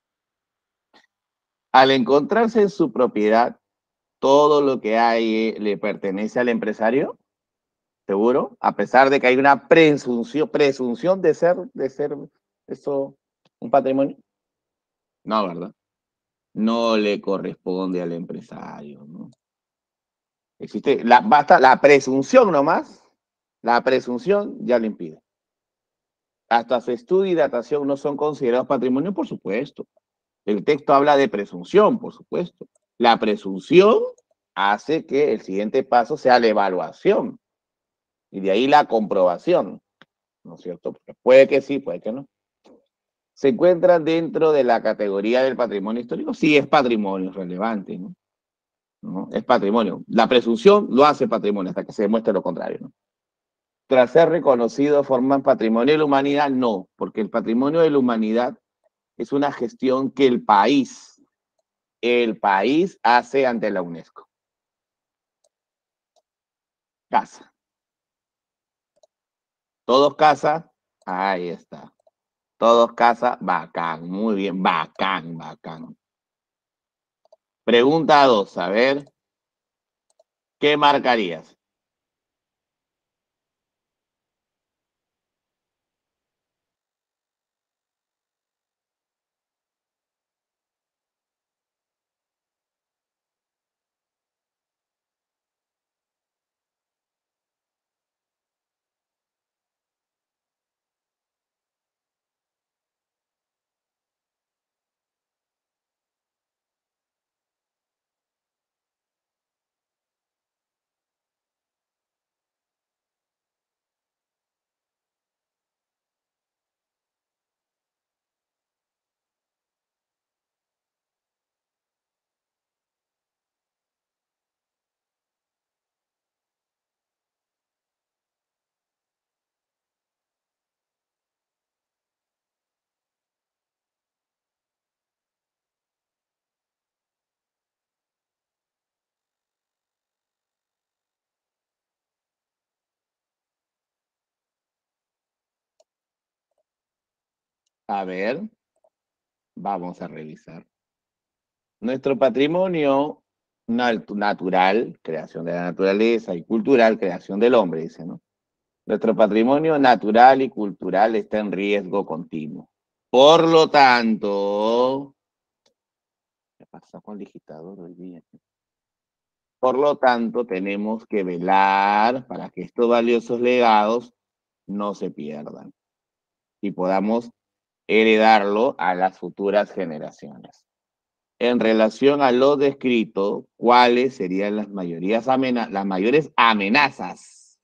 al encontrarse en su propiedad, todo lo que hay eh, le pertenece al empresario, ¿seguro? A pesar de que hay una presunción, presunción de ser, de ser eso un patrimonio. No, ¿verdad? No le corresponde al empresario, ¿no? Existe, la, basta la presunción nomás, la presunción ya lo impide. Hasta su estudio y datación no son considerados patrimonio, por supuesto. El texto habla de presunción, por supuesto. La presunción hace que el siguiente paso sea la evaluación. Y de ahí la comprobación, ¿no es cierto? Porque puede que sí, puede que no. ¿Se encuentra dentro de la categoría del patrimonio histórico? Sí, es patrimonio relevante, ¿no? ¿No? Es patrimonio. La presunción lo hace patrimonio hasta que se demuestre lo contrario, ¿no? Tras ser reconocido, ¿forman patrimonio de la humanidad? No, porque el patrimonio de la humanidad es una gestión que el país, el país hace ante la UNESCO. Casa. Todos casa, ahí está. Todos casa, bacán, muy bien, bacán, bacán. Pregunta dos, a ver, ¿qué marcarías? A ver, vamos a revisar. Nuestro patrimonio nat- natural, creación de la naturaleza, y cultural, creación del hombre, dice, ¿no? Nuestro patrimonio natural y cultural está en riesgo continuo. Por lo tanto, ¿qué pasa con el digitador hoy día? Por lo tanto, tenemos que velar para que estos valiosos legados no se pierdan y podamos heredarlo a las futuras generaciones. En relación a lo descrito, ¿cuáles serían las, mayorías amena- las mayores amenazas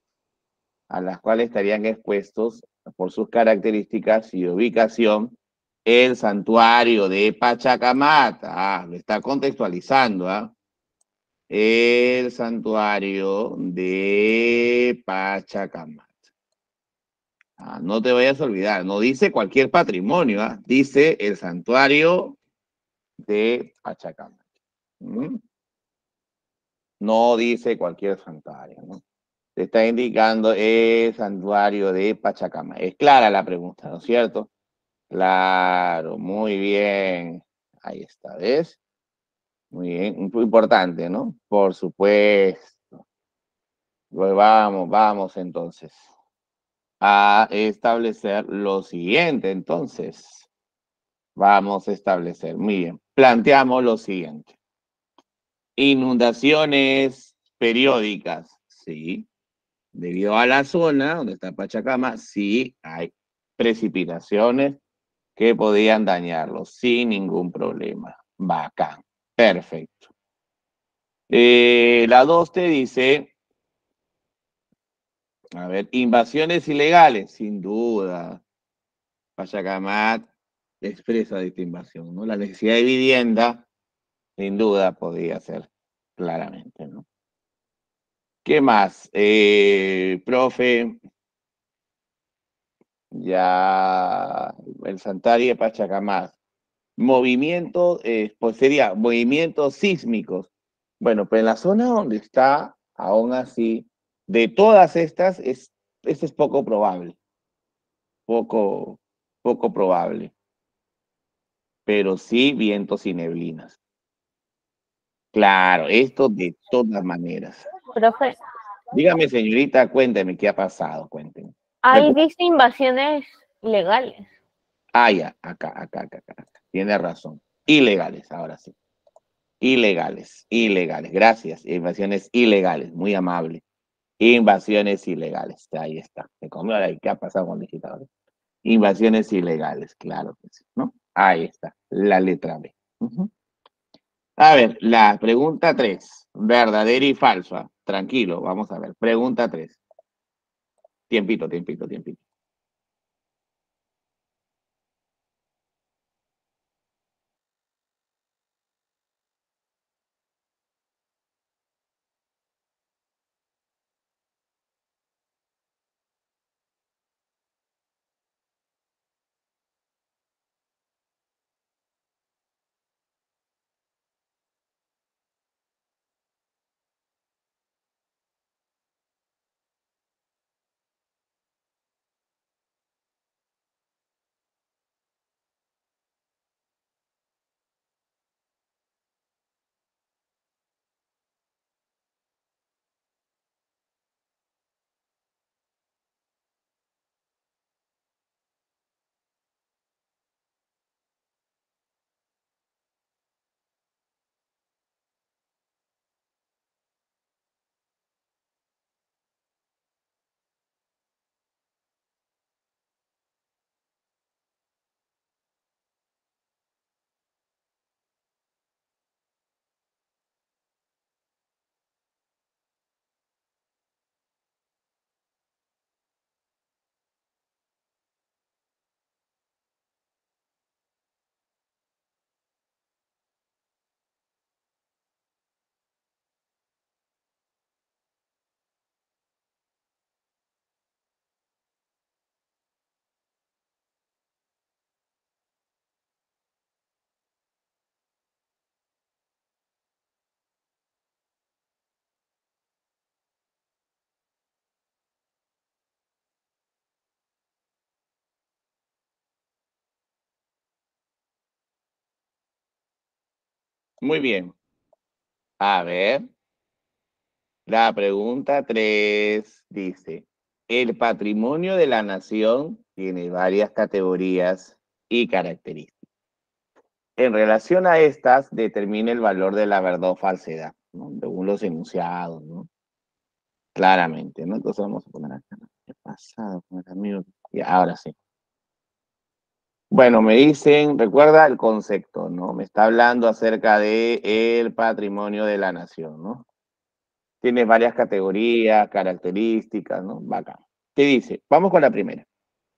a las cuales estarían expuestos por sus características y ubicación el santuario de Pachacamac? Ah, lo está contextualizando, ¿ah? El santuario de Pachacamac. Ah, no te vayas a olvidar, no dice cualquier patrimonio, ¿ah? Dice el santuario de Pachacamac. ¿Mm? No dice cualquier santuario, ¿no? Te está indicando el santuario de Pachacamac. Es clara la pregunta, ¿no es cierto? Claro, muy bien. Ahí está, ¿ves? Muy bien, muy importante, ¿no? Por supuesto. Pues vamos, vamos entonces a establecer lo siguiente, entonces. Vamos a establecer, muy bien. Planteamos lo siguiente. Inundaciones periódicas, sí. Debido a la zona donde está Pachacamac, sí hay precipitaciones que podían dañarlo sin ningún problema. Bacán. Perfecto. Eh, la dos te dice, a ver, invasiones ilegales, sin duda. Pachacamac expresa esta invasión, ¿no? La necesidad de vivienda, sin duda, podría ser claramente, ¿no? ¿Qué más? Eh, profe, ya el santuario de Pachacamac. Movimiento, eh, pues sería movimientos sísmicos. Bueno, pues en la zona donde está, aún así, de todas estas, es, este es poco probable. Poco, poco probable. Pero sí vientos y neblinas. Claro, esto de todas maneras. Profe, Dígame, señorita, cuénteme qué ha pasado, cuénteme. ahí dice invasiones legales. Ah, ya, acá, acá, acá, acá. Tiene razón. Ilegales, ahora sí. Ilegales, ilegales. Gracias. Invasiones ilegales. Muy amable. Invasiones ilegales. Ahí está. Se comió ahí. ¿Qué ha pasado con digitadores? Invasiones ilegales, claro que sí, ¿no? Ahí está. La letra B. Uh-huh. A ver, la pregunta tres. Verdadera y falsa. Tranquilo, vamos a ver. Pregunta tres. Tiempito, tiempito, tiempito. Muy bien. A ver. La pregunta tres dice, el patrimonio de la nación tiene varias categorías y características. En relación a estas, determina el valor de la verdad o falsedad, ¿no? Según los enunciados, ¿no? Claramente, ¿no? Entonces vamos a poner acá, ¿no? ¿Qué pasado con el amigo? Y ahora sí. Bueno, me dicen, recuerda el concepto, ¿no? Me está hablando acerca de el patrimonio de la nación, ¿no? Tiene varias categorías, características, ¿no? Bacán. ¿Qué dice? Vamos con la primera.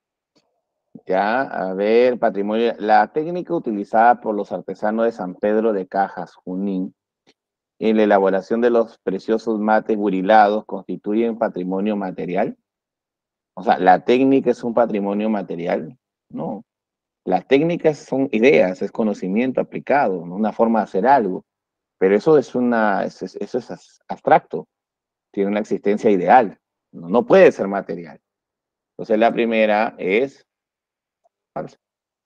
Ya, a ver, patrimonio. La técnica utilizada por los artesanos de San Pedro de Cajas, Junín, en la elaboración de los preciosos mates burilados constituyen patrimonio material. O sea, la técnica es un patrimonio material. No. Las técnicas son ideas, es conocimiento aplicado, ¿no? Una forma de hacer algo. Pero eso es una, eso es, eso es abstracto. Tiene una existencia ideal. No, no puede ser material. Entonces la primera es falsa.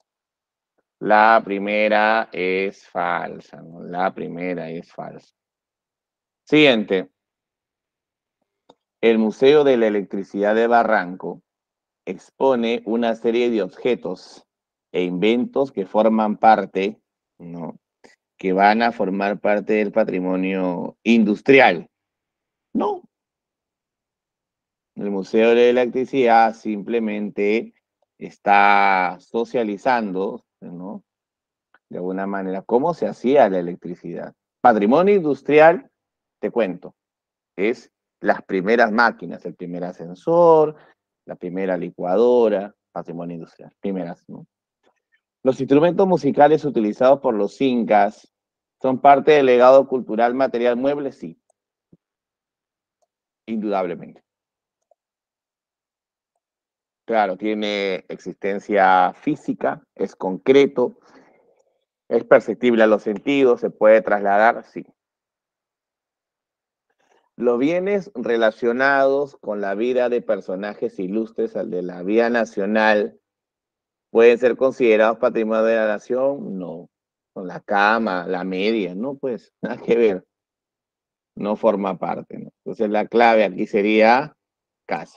La primera es falsa, ¿no? La primera es falsa. Siguiente. El Museo de la Electricidad de Barranco expone una serie de objetos e inventos que forman parte, ¿no? Que van a formar parte del patrimonio industrial. No. El Museo de la Electricidad simplemente está socializando, ¿no? De alguna manera, cómo se hacía la electricidad. Patrimonio industrial, te cuento, es las primeras máquinas, el primer ascensor, la primera licuadora, patrimonio industrial, primeras, ¿no? Los instrumentos musicales utilizados por los incas son parte del legado cultural material mueble, sí. Indudablemente. Claro, tiene existencia física, es concreto, es perceptible a los sentidos, se puede trasladar, sí. Los bienes relacionados con la vida de personajes ilustres al de la vida nacional pueden ser considerados patrimonio de la nación, no. Con la cama, la media, no, pues, nada que ver. No forma parte, ¿no? Entonces la clave aquí sería casa.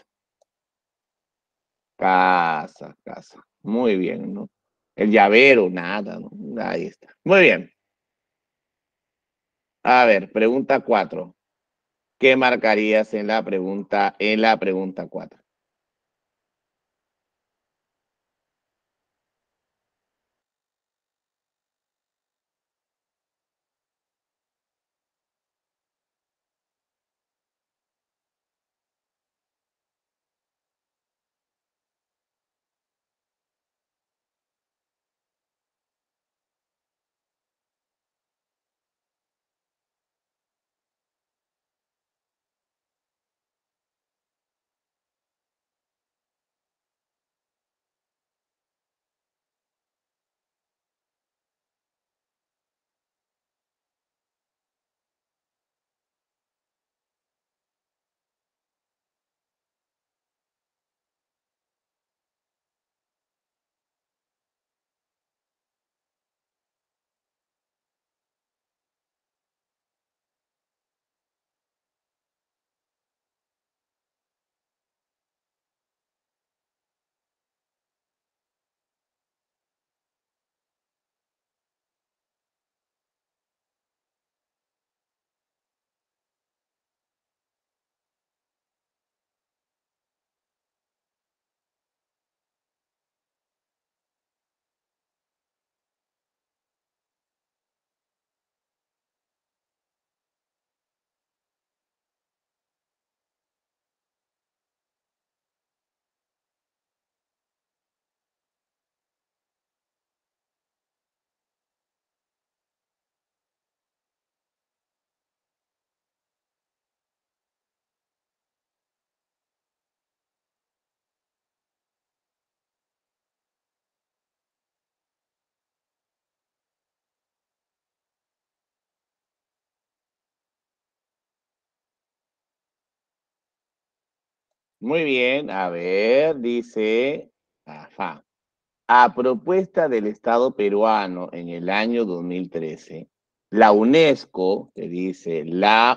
Casa, casa. Muy bien, ¿no? El llavero, nada, ¿no? Ahí está. Muy bien. A ver, pregunta cuatro. ¿Qué marcarías en la pregunta, en la pregunta cuatro? Muy bien, a ver, dice, ajá. A propuesta del Estado peruano en el año dos mil trece, la UNESCO, que dice la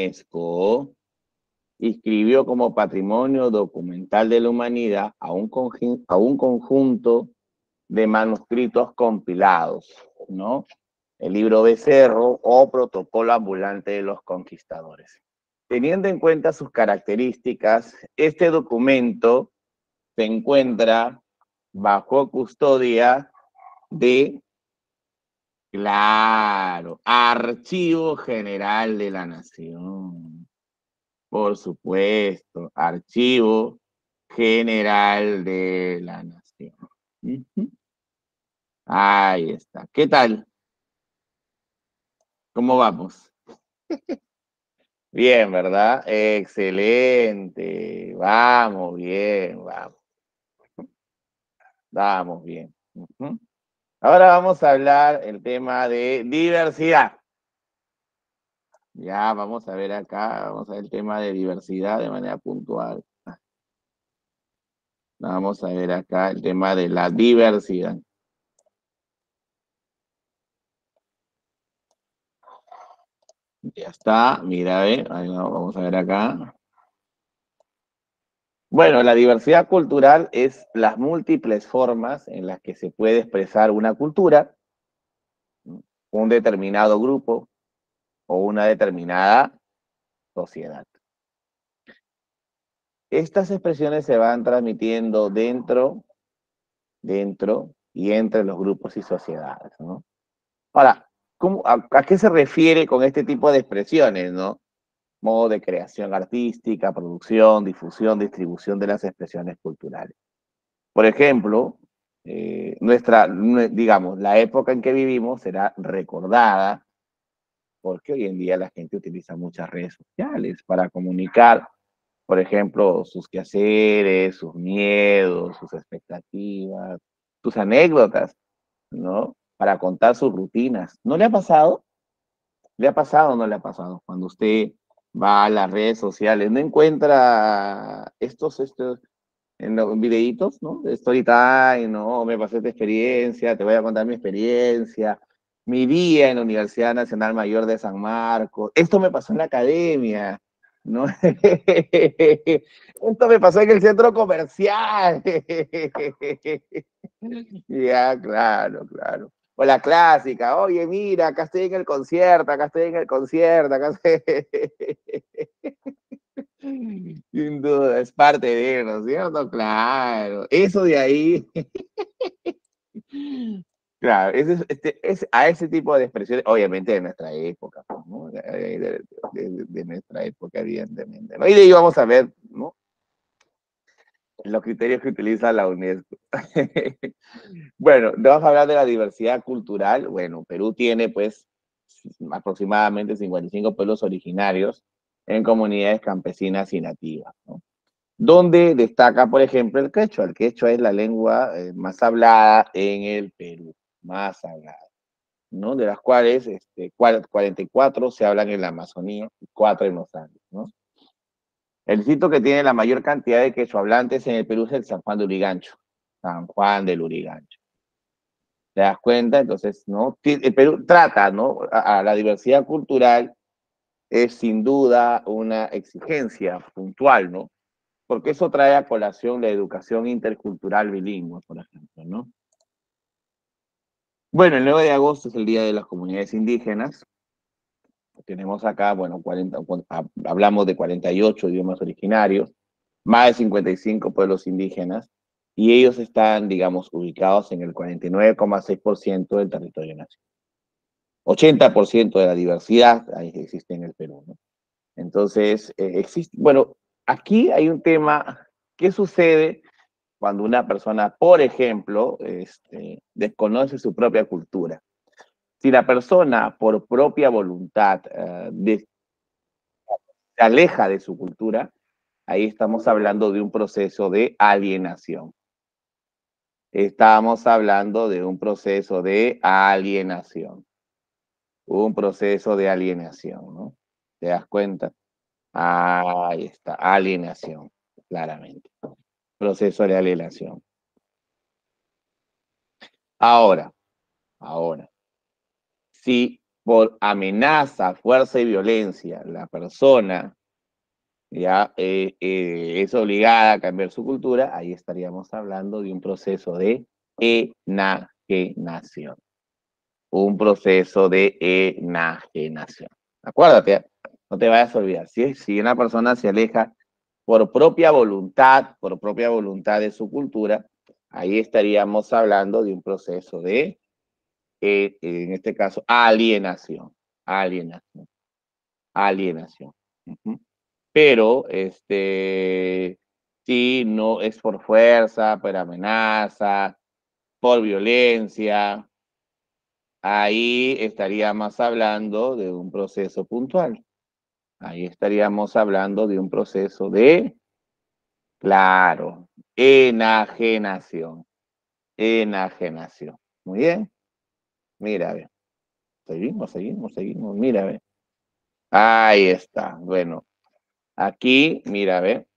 UNESCO, inscribió como Patrimonio Documental de la Humanidad a un, a un conjunto de manuscritos compilados, ¿no? El libro Becerro o Protocolo Ambulante de los Conquistadores. Teniendo en cuenta sus características, este documento se encuentra bajo custodia de, claro, Archivo General de la Nación. Por supuesto, Archivo General de la Nación. Uh-huh. Ahí está. ¿Qué tal? ¿Cómo vamos? Bien, ¿verdad? Excelente. Vamos bien, vamos. Vamos bien. Uh-huh. Ahora vamos a hablar el tema de diversidad. Ya, vamos a ver acá, vamos a ver el tema de diversidad de manera puntual. Vamos a ver acá el tema de la diversidad. Ya está, mira, ve, ahí vamos a ver acá. Bueno, la diversidad cultural es las múltiples formas en las que se puede expresar una cultura, un determinado grupo o una determinada sociedad. Estas expresiones se van transmitiendo dentro, dentro y entre los grupos y sociedades, ¿no? Ahora, ¿cómo, a, ¿a qué se refiere con este tipo de expresiones, no? Modo de creación artística, producción, difusión, distribución de las expresiones culturales. Por ejemplo, eh, nuestra, digamos, la época en que vivimos será recordada porque hoy en día la gente utiliza muchas redes sociales para comunicar, por ejemplo, sus quehaceres, sus miedos, sus expectativas, sus anécdotas, ¿no? Para contar sus rutinas. ¿No le ha pasado? ¿Le ha pasado o no le ha pasado? Cuando usted va a las redes sociales, no encuentra estos, estos en los videitos, ¿no? De story time, ¿no? Me pasé esta experiencia, te voy a contar mi experiencia, mi día en la Universidad Nacional Mayor de San Marcos, esto me pasó en la academia, ¿no? Esto me pasó en el centro comercial. Ya, claro, claro. O la clásica, oye, mira, acá estoy en el concierto, acá estoy en el concierto, acá estoy... Sin duda, es parte de, ¿no es cierto? Claro, eso de ahí... Claro, ese, es- este, es, a ese tipo de expresiones, obviamente de nuestra época, pues, ¿no? De, de- de- de- de nuestra época, evidentemente, ¿no? Y de ahí vamos a ver, ¿no? Los criterios que utiliza la UNESCO. Bueno, vamos a hablar de la diversidad cultural. Bueno, Perú tiene, pues, aproximadamente cincuenta y cinco pueblos originarios en comunidades campesinas y nativas, ¿no? Donde destaca, por ejemplo, el quechua. El quechua es la lengua eh, más hablada en el Perú, más hablada, ¿no? De las cuales este, cuarenta y cuatro se hablan en la Amazonía y cuatro en los Andes, ¿no? El distrito que tiene la mayor cantidad de quechohablantes en el Perú es el San Juan de Urigancho. San Juan del Urigancho. ¿Te das cuenta? Entonces, ¿no? El Perú trata, ¿no? A, a la diversidad cultural es sin duda una exigencia puntual, ¿no? Porque eso trae a colación la educación intercultural bilingüe, por ejemplo, ¿no? Bueno, el nueve de agosto es el Día de las Comunidades Indígenas. Tenemos acá, bueno, cuarenta, hablamos de cuarenta y ocho idiomas originarios, más de cincuenta y cinco pueblos indígenas, y ellos están, digamos, ubicados en el cuarenta y nueve coma seis por ciento del territorio nacional. ochenta por ciento de la diversidad ahí existe en el Perú, ¿no? Entonces, eh, existe, bueno, aquí hay un tema, ¿qué sucede cuando una persona, por ejemplo, este, desconoce su propia cultura? Si la persona, por propia voluntad, uh, de, se aleja de su cultura, ahí estamos hablando de un proceso de alienación. Estamos hablando de un proceso de alienación. Un proceso de alienación, ¿no? ¿Te das cuenta? Ahí está, alienación, claramente. Proceso de alienación. Ahora, ahora, si por amenaza, fuerza y violencia la persona ya eh, eh, es obligada a cambiar su cultura, ahí estaríamos hablando de un proceso de enajenación. Un proceso de enajenación. Acuérdate, no te vayas a olvidar. Si, si una persona se aleja por propia voluntad, por propia voluntad de su cultura, ahí estaríamos hablando de un proceso de, eh, en este caso, alienación. Alienación. Alienación. Uh-huh. Pero, este, si no es por fuerza, por amenaza, por violencia, ahí estaríamos hablando de un proceso puntual. Ahí estaríamos hablando de un proceso de, claro, enajenación. Enajenación. Muy bien. Mira, a ver. Seguimos, seguimos, seguimos. Mira, a ver. Ahí está. Bueno, aquí, mira, a ver.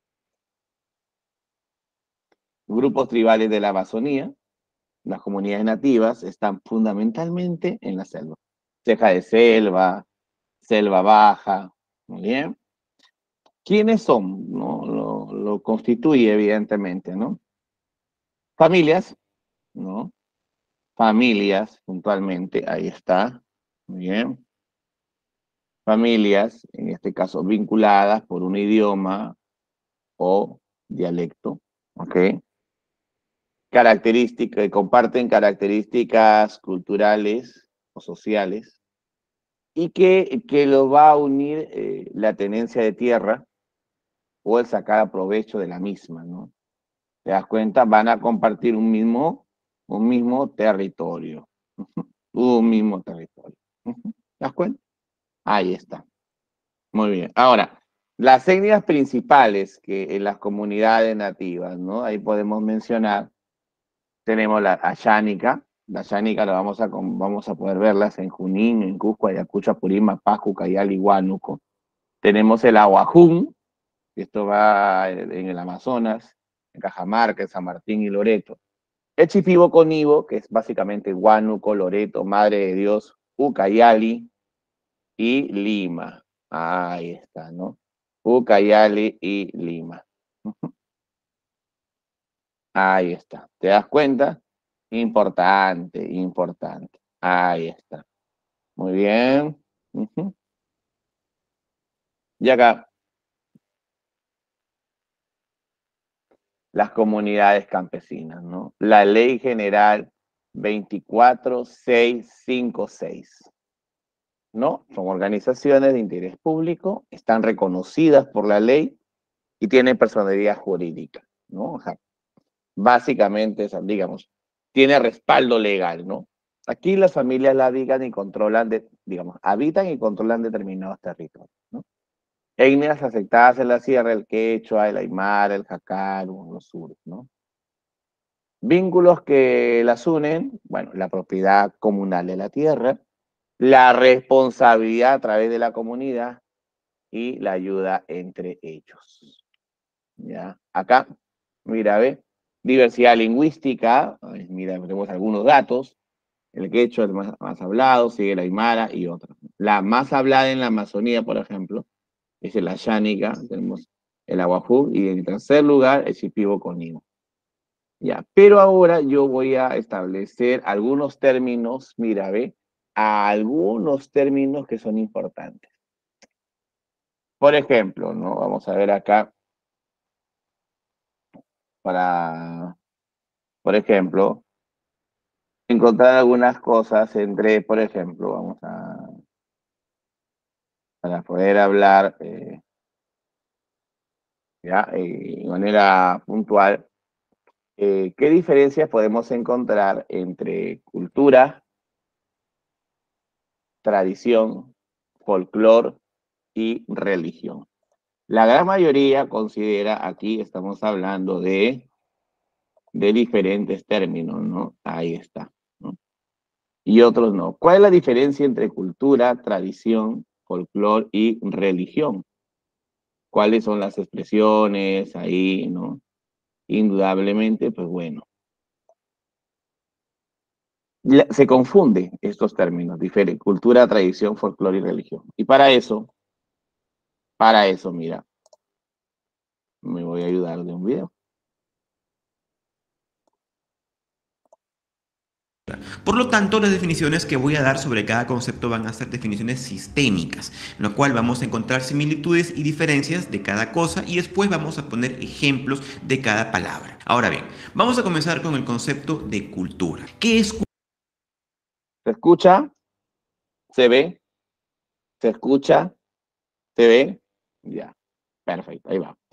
Grupos tribales de la Amazonía. Las comunidades nativas están fundamentalmente en la selva. Ceja de selva, selva baja. Muy bien. ¿Quiénes son? ¿No? Lo, lo constituye, evidentemente, ¿no? Familias, ¿no? Familias, puntualmente, ahí está. Muy bien. Familias, en este caso, vinculadas por un idioma o dialecto, ¿ok? Características, comparten características culturales o sociales y que, que lo va a unir eh, la tenencia de tierra o el sacar provecho de la misma, ¿no? ¿Te das cuenta? Van a compartir un mismo, un mismo territorio. Un mismo territorio. ¿Te das cuenta? Ahí está. Muy bien. Ahora, las etnias principales que en las comunidades nativas, ¿no? Ahí podemos mencionar, tenemos la ayánica. La ayánica la vamos a, vamos a poder verlas en Junín, en Cusco, Ayacucho, Apurímac, Pasco, Cayali, Huánuco. Tenemos el aguajún, esto va en el Amazonas, en Cajamarca, en San Martín y Loreto. El Shipibo Conibo, que es básicamente Huánuco, Loreto, Madre de Dios, Ucayali y Lima. Ahí está, ¿no? Ucayali y Lima. Ahí está. ¿Te das cuenta? Importante, importante. Ahí está. Muy bien. Uh-huh. Y acá. Las comunidades campesinas, ¿no? La Ley General veinticuatro mil seiscientos cincuenta y seis, ¿no? Son organizaciones de interés público, están reconocidas por la ley y tienen personalidad jurídica, ¿no? O sea, básicamente, digamos, tiene respaldo legal, ¿no? Aquí las familias la habitan y controlan, de, digamos, habitan y controlan determinados territorios, ¿no? Etnias aceptadas en la sierra, el quechua, el aymara, el jacaru, los suros, ¿no? Vínculos que las unen, bueno, la propiedad comunal de la tierra, la responsabilidad a través de la comunidad y la ayuda entre ellos. ¿Ya? Acá, mira, ve, diversidad lingüística, mira, tenemos algunos datos, el quechua es el más, más hablado, sigue el aymara y otros. La más hablada en la Amazonía, por ejemplo, es el ayánica, tenemos el aguajú, y en tercer lugar el shipibo conino. Ya, pero ahora yo voy a establecer algunos términos, mira, ve, algunos términos que son importantes. Por ejemplo, ¿no? Vamos a ver acá, para, por ejemplo, encontrar algunas cosas entre, por ejemplo, vamos a, para poder hablar, eh, ya, eh, de manera puntual, eh, ¿qué diferencias podemos encontrar entre cultura, tradición, folclore y religión? La gran mayoría considera, aquí estamos hablando de, de diferentes términos, ¿no? Ahí está, ¿no? Y otros no. ¿Cuál es la diferencia entre cultura, tradición, folclore y religión? ¿Cuáles son las expresiones ahí, no? Indudablemente, pues bueno. La, se confunde estos términos, diferente, cultura, tradición, folclore y religión. Y para eso, para eso, mira, me voy a ayudar de un video. Por lo tanto, las definiciones que voy a dar sobre cada concepto van a ser definiciones sistémicas, en lo cual vamos a encontrar similitudes y diferencias de cada cosa y después vamos a poner ejemplos de cada palabra. Ahora bien, vamos a comenzar con el concepto de cultura. ¿Qué es cultura? ¿Se escucha? ¿Se ve? ¿Se escucha? ¿Se ve? Ya, perfecto, ahí va.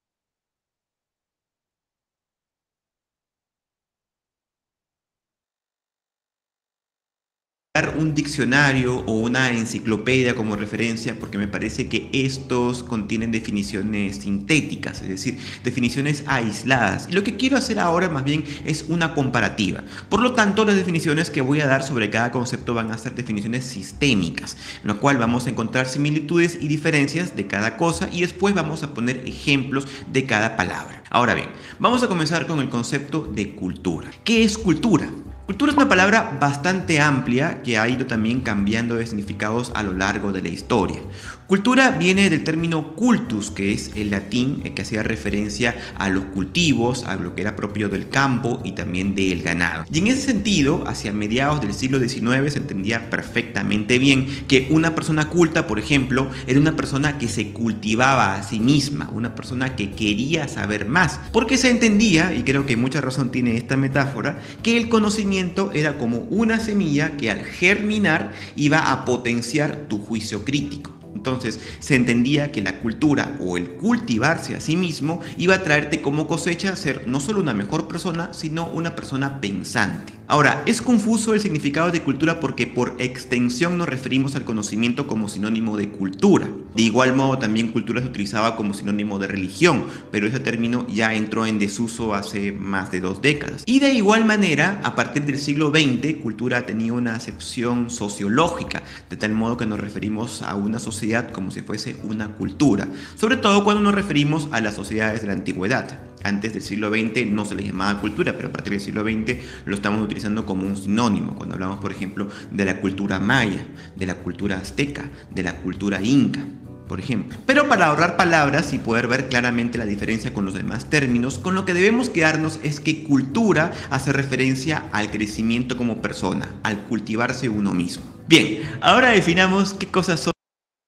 Un diccionario o una enciclopedia como referencia porque me parece que estos contienen definiciones sintéticas, es decir, definiciones aisladas. Y lo que quiero hacer ahora más bien es una comparativa. Por lo tanto, las definiciones que voy a dar sobre cada concepto van a ser definiciones sistémicas, en lo cual vamos a encontrar similitudes y diferencias de cada cosa y después vamos a poner ejemplos de cada palabra. Ahora bien, vamos a comenzar con el concepto de cultura. ¿Qué es cultura? Cultura es una palabra bastante amplia que ha ido también cambiando de significados a lo largo de la historia. Cultura viene del término cultus, que es el latín que hacía referencia a los cultivos, a lo que era propio del campo y también del ganado. Y en ese sentido, hacia mediados del siglo diecinueve se entendía perfectamente bien que una persona culta, por ejemplo, era una persona que se cultivaba a sí misma, una persona que quería saber más, porque se entendía, y creo que mucha razón tiene esta metáfora, que el conocimiento era como una semilla que al germinar iba a potenciar tu juicio crítico. Entonces se entendía que la cultura o el cultivarse a sí mismo iba a traerte como cosecha ser no solo una mejor persona, sino una persona pensante. Ahora, es confuso el significado de cultura porque por extensión nos referimos al conocimiento como sinónimo de cultura. De igual modo también cultura se utilizaba como sinónimo de religión, pero ese término ya entró en desuso hace más de dos décadas. Y de igual manera, a partir del siglo veinte, cultura tenía una acepción sociológica, de tal modo que nos referimos a una sociedad como si fuese una cultura, sobre todo cuando nos referimos a las sociedades de la antigüedad. Antes del siglo veinte no se le llamaba cultura, pero a partir del siglo veinte lo estamos utilizando como un sinónimo. Cuando hablamos, por ejemplo, de la cultura maya, de la cultura azteca, de la cultura inca. por ejemplo. Pero para ahorrar palabras y poder ver claramente la diferencia con los demás términos, con lo que debemos quedarnos es que cultura hace referencia al crecimiento como persona, al cultivarse uno mismo. Bien, ahora definamos qué cosas son.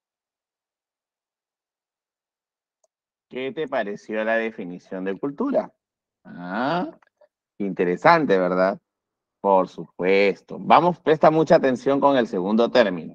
¿Qué te pareció la definición de cultura? Ah, interesante, ¿verdad? Por supuesto. Vamos, presta mucha atención con el segundo término.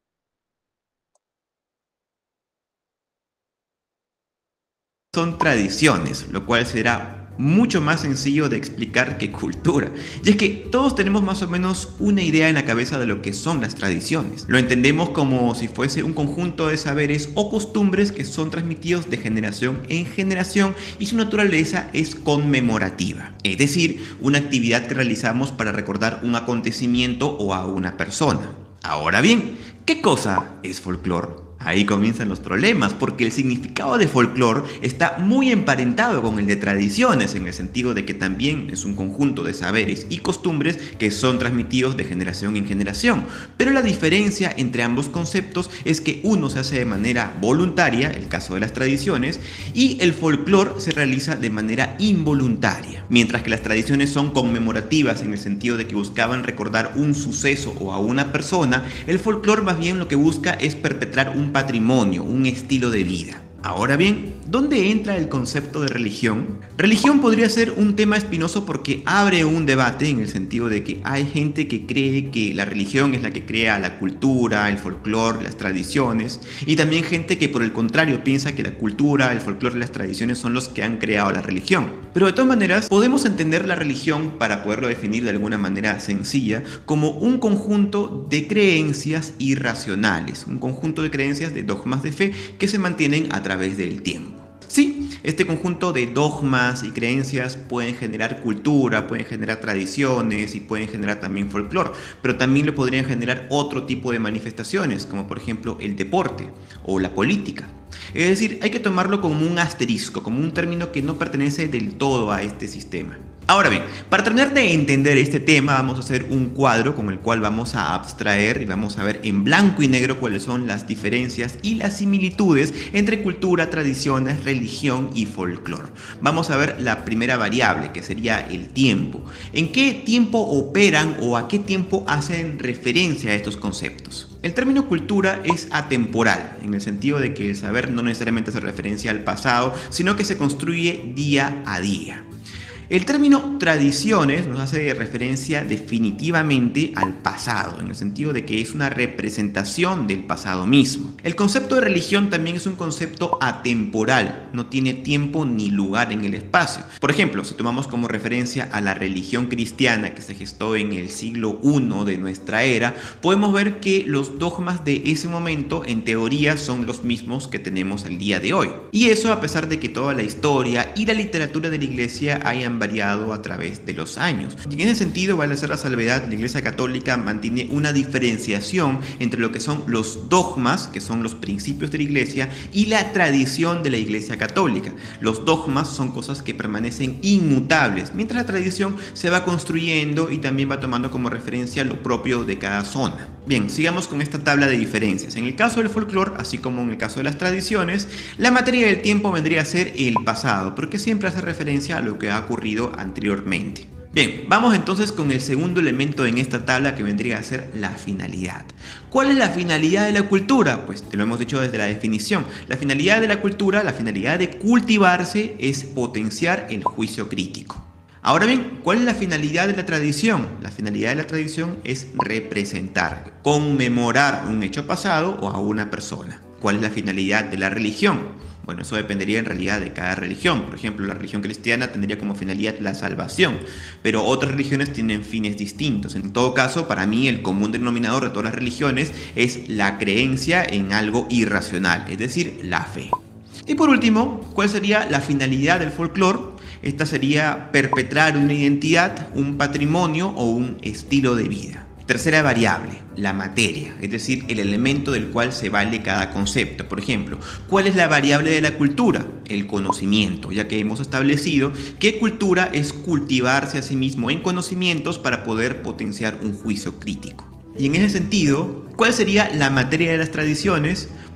Son tradiciones, lo cual será mucho más sencillo de explicar que cultura. Y es que todos tenemos más o menos una idea en la cabeza de lo que son las tradiciones. Lo entendemos como si fuese un conjunto de saberes o costumbres que son transmitidos de generación en generación y su naturaleza es conmemorativa. Es decir, una actividad que realizamos para recordar un acontecimiento o a una persona. Ahora bien, ¿qué cosa es folclore? Ahí comienzan los problemas, porque el significado de folclore está muy emparentado con el de tradiciones, en el sentido de que también es un conjunto de saberes y costumbres que son transmitidos de generación en generación. Pero la diferencia entre ambos conceptos es que uno se hace de manera voluntaria, el caso de las tradiciones, y el folclore se realiza de manera involuntaria. Mientras que las tradiciones son conmemorativas en el sentido de que buscaban recordar un suceso o a una persona, el folclore más bien lo que busca es perpetrar un patrimonio, un estilo de vida. Ahora bien, ¿dónde entra el concepto de religión? Religión podría ser un tema espinoso porque abre un debate en el sentido de que hay gente que cree que la religión es la que crea la cultura, el folclore, las tradiciones, y también gente que por el contrario piensa que la cultura, el folclore y las tradiciones son los que han creado la religión. Pero de todas maneras, podemos entender la religión, para poderlo definir de alguna manera sencilla, como un conjunto de creencias irracionales, un conjunto de creencias, de dogmas de fe que se mantienen a través través del tiempo. Sí, este conjunto de dogmas y creencias pueden generar cultura, pueden generar tradiciones y pueden generar también folclore, pero también le podrían generar otro tipo de manifestaciones, como por ejemplo el deporte o la política. Es decir, hay que tomarlo como un asterisco, como un término que no pertenece del todo a este sistema. Ahora bien, para terminar de entender este tema, vamos a hacer un cuadro con el cual vamos a abstraer y vamos a ver en blanco y negro cuáles son las diferencias y las similitudes entre cultura, tradiciones, religión y folclore. Vamos a ver la primera variable, que sería el tiempo. ¿En qué tiempo operan o a qué tiempo hacen referencia a estos conceptos? El término cultura es atemporal, en el sentido de que el saber no necesariamente hace referencia al pasado, sino que se construye día a día. El término tradiciones nos hace referencia definitivamente al pasado, en el sentido de que es una representación del pasado mismo. El concepto de religión también es un concepto atemporal, no tiene tiempo ni lugar en el espacio. Por ejemplo, si tomamos como referencia a la religión cristiana que se gestó en el siglo primero de nuestra era, podemos ver que los dogmas de ese momento en teoría son los mismos que tenemos el día de hoy. Y eso a pesar de que toda la historia y la literatura de la iglesia hayan variado a través de los años. Y en ese sentido, vale hacer la salvedad, la Iglesia Católica mantiene una diferenciación entre lo que son los dogmas, que son los principios de la Iglesia, y la tradición de la Iglesia Católica. Los dogmas son cosas que permanecen inmutables, mientras la tradición se va construyendo y también va tomando como referencia lo propio de cada zona. Bien, sigamos con esta tabla de diferencias. En el caso del folclore, así como en el caso de las tradiciones, la materia del tiempo vendría a ser el pasado, porque siempre hace referencia a lo que ha ocurrido anteriormente. Bien, vamos entonces con el segundo elemento en esta tabla, que vendría a ser la finalidad. ¿Cuál es la finalidad de la cultura? Pues te lo hemos dicho desde la definición. La finalidad de la cultura, la finalidad de cultivarse, es potenciar el juicio crítico. Ahora bien, ¿cuál es la finalidad de la tradición? La finalidad de la tradición es representar, conmemorar un hecho pasado o a una persona. ¿Cuál es la finalidad de la religión? Bueno, eso dependería en realidad de cada religión. Por ejemplo, la religión cristiana tendría como finalidad la salvación, pero otras religiones tienen fines distintos. En todo caso, para mí el común denominador de todas las religiones es la creencia en algo irracional, es decir, la fe. Y por último, ¿cuál sería la finalidad del folclore? Esta sería perpetrar una identidad, un patrimonio o un estilo de vida. Tercera variable, la materia, es decir, el elemento del cual se vale cada concepto. Por ejemplo, ¿cuál es la variable de la cultura? El conocimiento, ya que hemos establecido que cultura es cultivarse a sí mismo en conocimientos para poder potenciar un juicio crítico. Y en ese sentido, ¿cuál sería la materia de las tradiciones?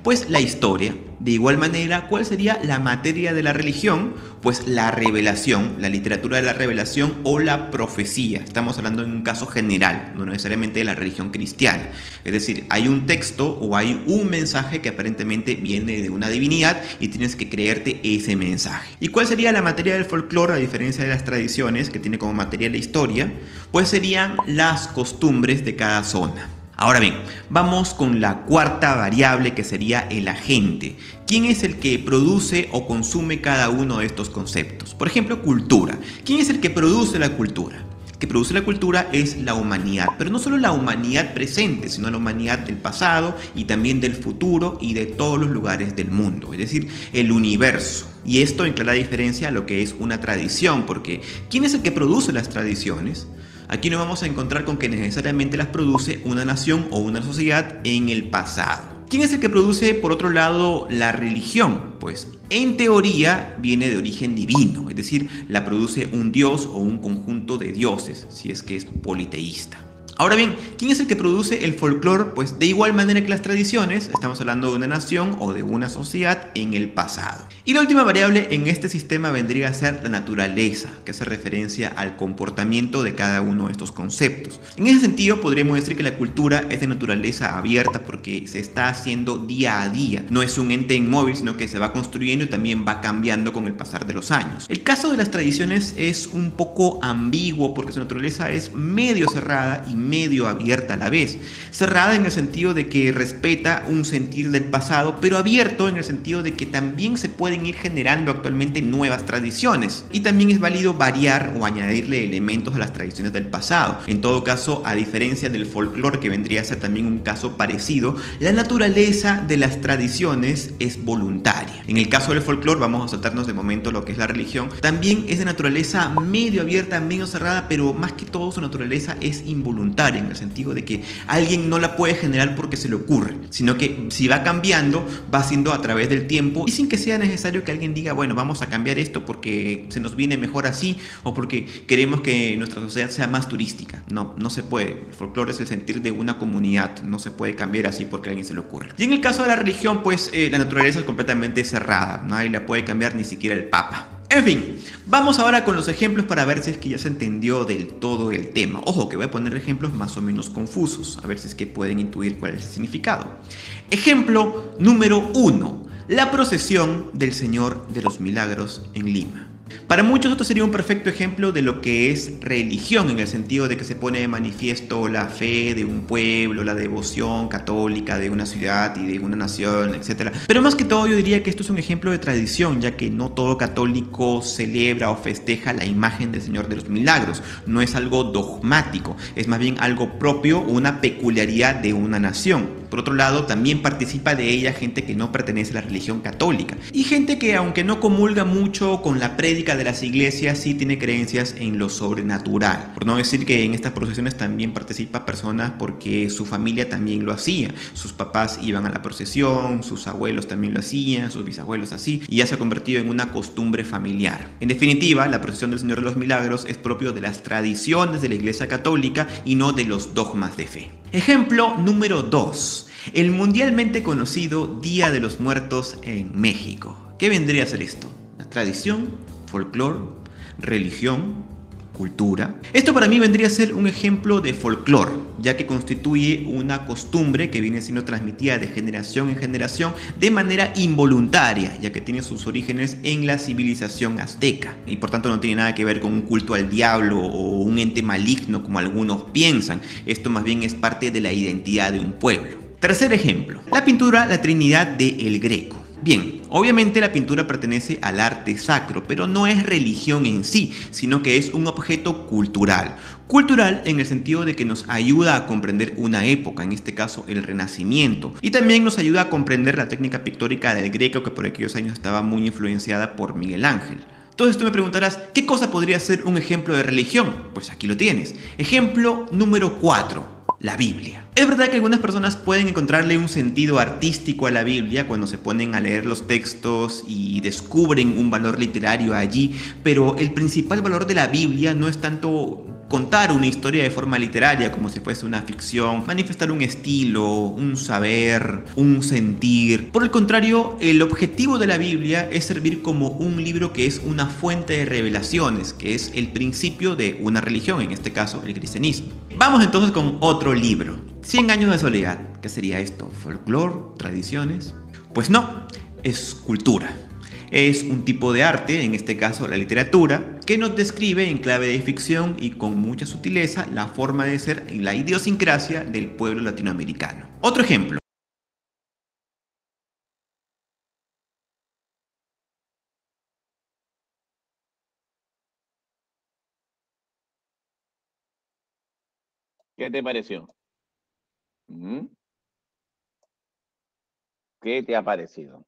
Pues la historia. De igual manera, ¿cuál sería la materia de la religión? Pues la revelación, la literatura de la revelación o la profecía. Estamos hablando en un caso general, no necesariamente de la religión cristiana. Es decir, hay un texto o hay un mensaje que aparentemente viene de una divinidad y tienes que creerte ese mensaje. ¿Y cuál sería la materia del folclore a diferencia de las tradiciones que tiene como materia la historia? Pues serían las costumbres de cada zona. Ahora bien, vamos con la cuarta variable que sería el agente. ¿Quién es el que produce o consume cada uno de estos conceptos? Por ejemplo, cultura. ¿Quién es el que produce la cultura? El que produce la cultura es la humanidad, pero no solo la humanidad presente, sino la humanidad del pasado y también del futuro y de todos los lugares del mundo, es decir, el universo. Y esto en clara diferencia a lo que es una tradición, porque ¿quién es el que produce las tradiciones? Aquí nos vamos a encontrar con que necesariamente las produce una nación o una sociedad en el pasado. ¿Quién es el que produce, por otro lado, la religión? Pues en teoría viene de origen divino, es decir, la produce un dios o un conjunto de dioses, si es que es politeísta. Ahora bien, ¿quién es el que produce el folclore? Pues de igual manera que las tradiciones, estamos hablando de una nación o de una sociedad en el pasado. Y la última variable en este sistema vendría a ser la naturaleza, que hace referencia al comportamiento de cada uno de estos conceptos. En ese sentido, podríamos decir que la cultura es de naturaleza abierta porque se está haciendo día a día. No es un ente inmóvil, sino que se va construyendo y también va cambiando con el pasar de los años. El caso de las tradiciones es un poco ambiguo porque su naturaleza es medio cerrada y medio abierta a la vez. Cerrada en el sentido de que respeta un sentir del pasado, pero abierto en el sentido de que también se pueden ir generando actualmente nuevas tradiciones. Y también es válido variar o añadirle elementos a las tradiciones del pasado. En todo caso, a diferencia del folclore, que vendría a ser también un caso parecido, la naturaleza de las tradiciones es voluntaria. En el caso del folclore, vamos a saltarnos de momento lo que es la religión, también es de naturaleza medio abierta, medio cerrada, pero más que todo su naturaleza es involuntaria, en el sentido de que alguien no la puede generar porque se le ocurre, sino que si va cambiando, va siendo a través del tiempo y sin que sea necesario que alguien diga, bueno, vamos a cambiar esto porque se nos viene mejor así o porque queremos que nuestra sociedad sea más turística. No, no se puede. El folclore es el sentir de una comunidad, no se puede cambiar así porque a alguien se le ocurre. Y en el caso de la religión, pues eh, la naturaleza es completamente cerrada, nadie la puede cambiar, ni siquiera el Papa. En fin, vamos ahora con los ejemplos para ver si es que ya se entendió del todo el tema. Ojo, que voy a poner ejemplos más o menos confusos, a ver si es que pueden intuir cuál es el significado. Ejemplo número uno, la procesión del Señor de los Milagros en Lima. Para muchos esto sería un perfecto ejemplo de lo que es religión, en el sentido de que se pone de manifiesto la fe de un pueblo, la devoción católica de una ciudad y de una nación, etcétera. Pero más que todo yo diría que esto es un ejemplo de tradición, ya que no todo católico celebra o festeja la imagen del Señor de los Milagros. No es algo dogmático, es más bien algo propio, una peculiaridad de una nación. Por otro lado, también participa de ella gente que no pertenece a la religión católica y gente que, aunque no comulga mucho con la prédica de las iglesias, sí tiene creencias en lo sobrenatural. Por no decir que en estas procesiones también participa personas porque su familia también lo hacía. Sus papás iban a la procesión, sus abuelos también lo hacían, sus bisabuelos así, y ya se ha convertido en una costumbre familiar. En definitiva, la procesión del Señor de los Milagros es propio de las tradiciones de la Iglesia Católica y no de los dogmas de fe. Ejemplo número dos. El mundialmente conocido Día de los Muertos en México. ¿Qué vendría a ser esto? ¿La tradición? ¿Folclore? ¿Religión? ¿Cultura? Esto para mí vendría a ser un ejemplo de folclore, ya que constituye una costumbre que viene siendo transmitida de generación en generación de manera involuntaria, ya que tiene sus orígenes en la civilización azteca y por tanto no tiene nada que ver con un culto al diablo o un ente maligno como algunos piensan. Esto más bien es parte de la identidad de un pueblo. Tercer ejemplo, la pintura La Trinidad de El Greco. Bien, obviamente la pintura pertenece al arte sacro, pero no es religión en sí, sino que es un objeto cultural. Cultural en el sentido de que nos ayuda a comprender una época, en este caso el Renacimiento, y también nos ayuda a comprender la técnica pictórica del Greco, que por aquellos años estaba muy influenciada por Miguel Ángel. Entonces tú me preguntarás, ¿qué cosa podría ser un ejemplo de religión? Pues aquí lo tienes. Ejemplo número cuatro. La Biblia. Es verdad que algunas personas pueden encontrarle un sentido artístico a la Biblia cuando se ponen a leer los textos y descubren un valor literario allí, pero el principal valor de la Biblia no es tanto contar una historia de forma literaria, como si fuese una ficción, manifestar un estilo, un saber, un sentir. Por el contrario, el objetivo de la Biblia es servir como un libro que es una fuente de revelaciones, que es el principio de una religión, en este caso el cristianismo. Vamos entonces con otro libro, Cien años de soledad. ¿Qué sería esto? ¿Folclore? ¿Tradiciones? Pues no, es cultura. Es un tipo de arte, en este caso la literatura, que nos describe en clave de ficción y con mucha sutileza la forma de ser y la idiosincrasia del pueblo latinoamericano. Otro ejemplo. ¿Qué te pareció? ¿Mm? ¿Qué te ha parecido?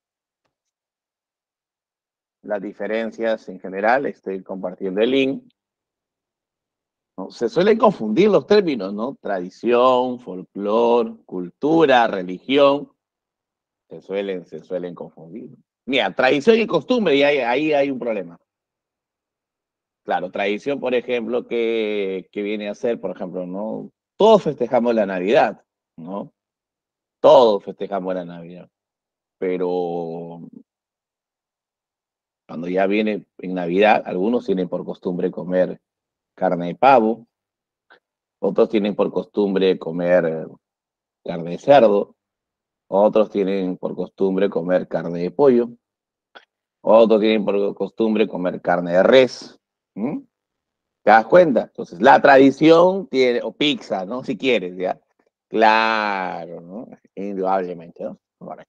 Las diferencias en general, estoy compartiendo el link. ¿No? Se suelen confundir los términos, ¿no? Tradición, folclore, cultura, religión. Se suelen, se suelen confundir. Mira, tradición y costumbre, y ahí, ahí hay un problema. Claro, tradición, por ejemplo, que, que viene a ser, por ejemplo, ¿no? Todos festejamos la Navidad, ¿no? Todos festejamos la Navidad. Pero cuando ya viene en Navidad, algunos tienen por costumbre comer carne de pavo, otros tienen por costumbre comer carne de cerdo, otros tienen por costumbre comer carne de pollo, otros tienen por costumbre comer carne de res. ¿Mm? ¿Te das cuenta? Entonces, la tradición tiene, o pizza, ¿no? Si quieres, ¿ya? Claro, ¿no? Indudablemente, ¿no? Vale.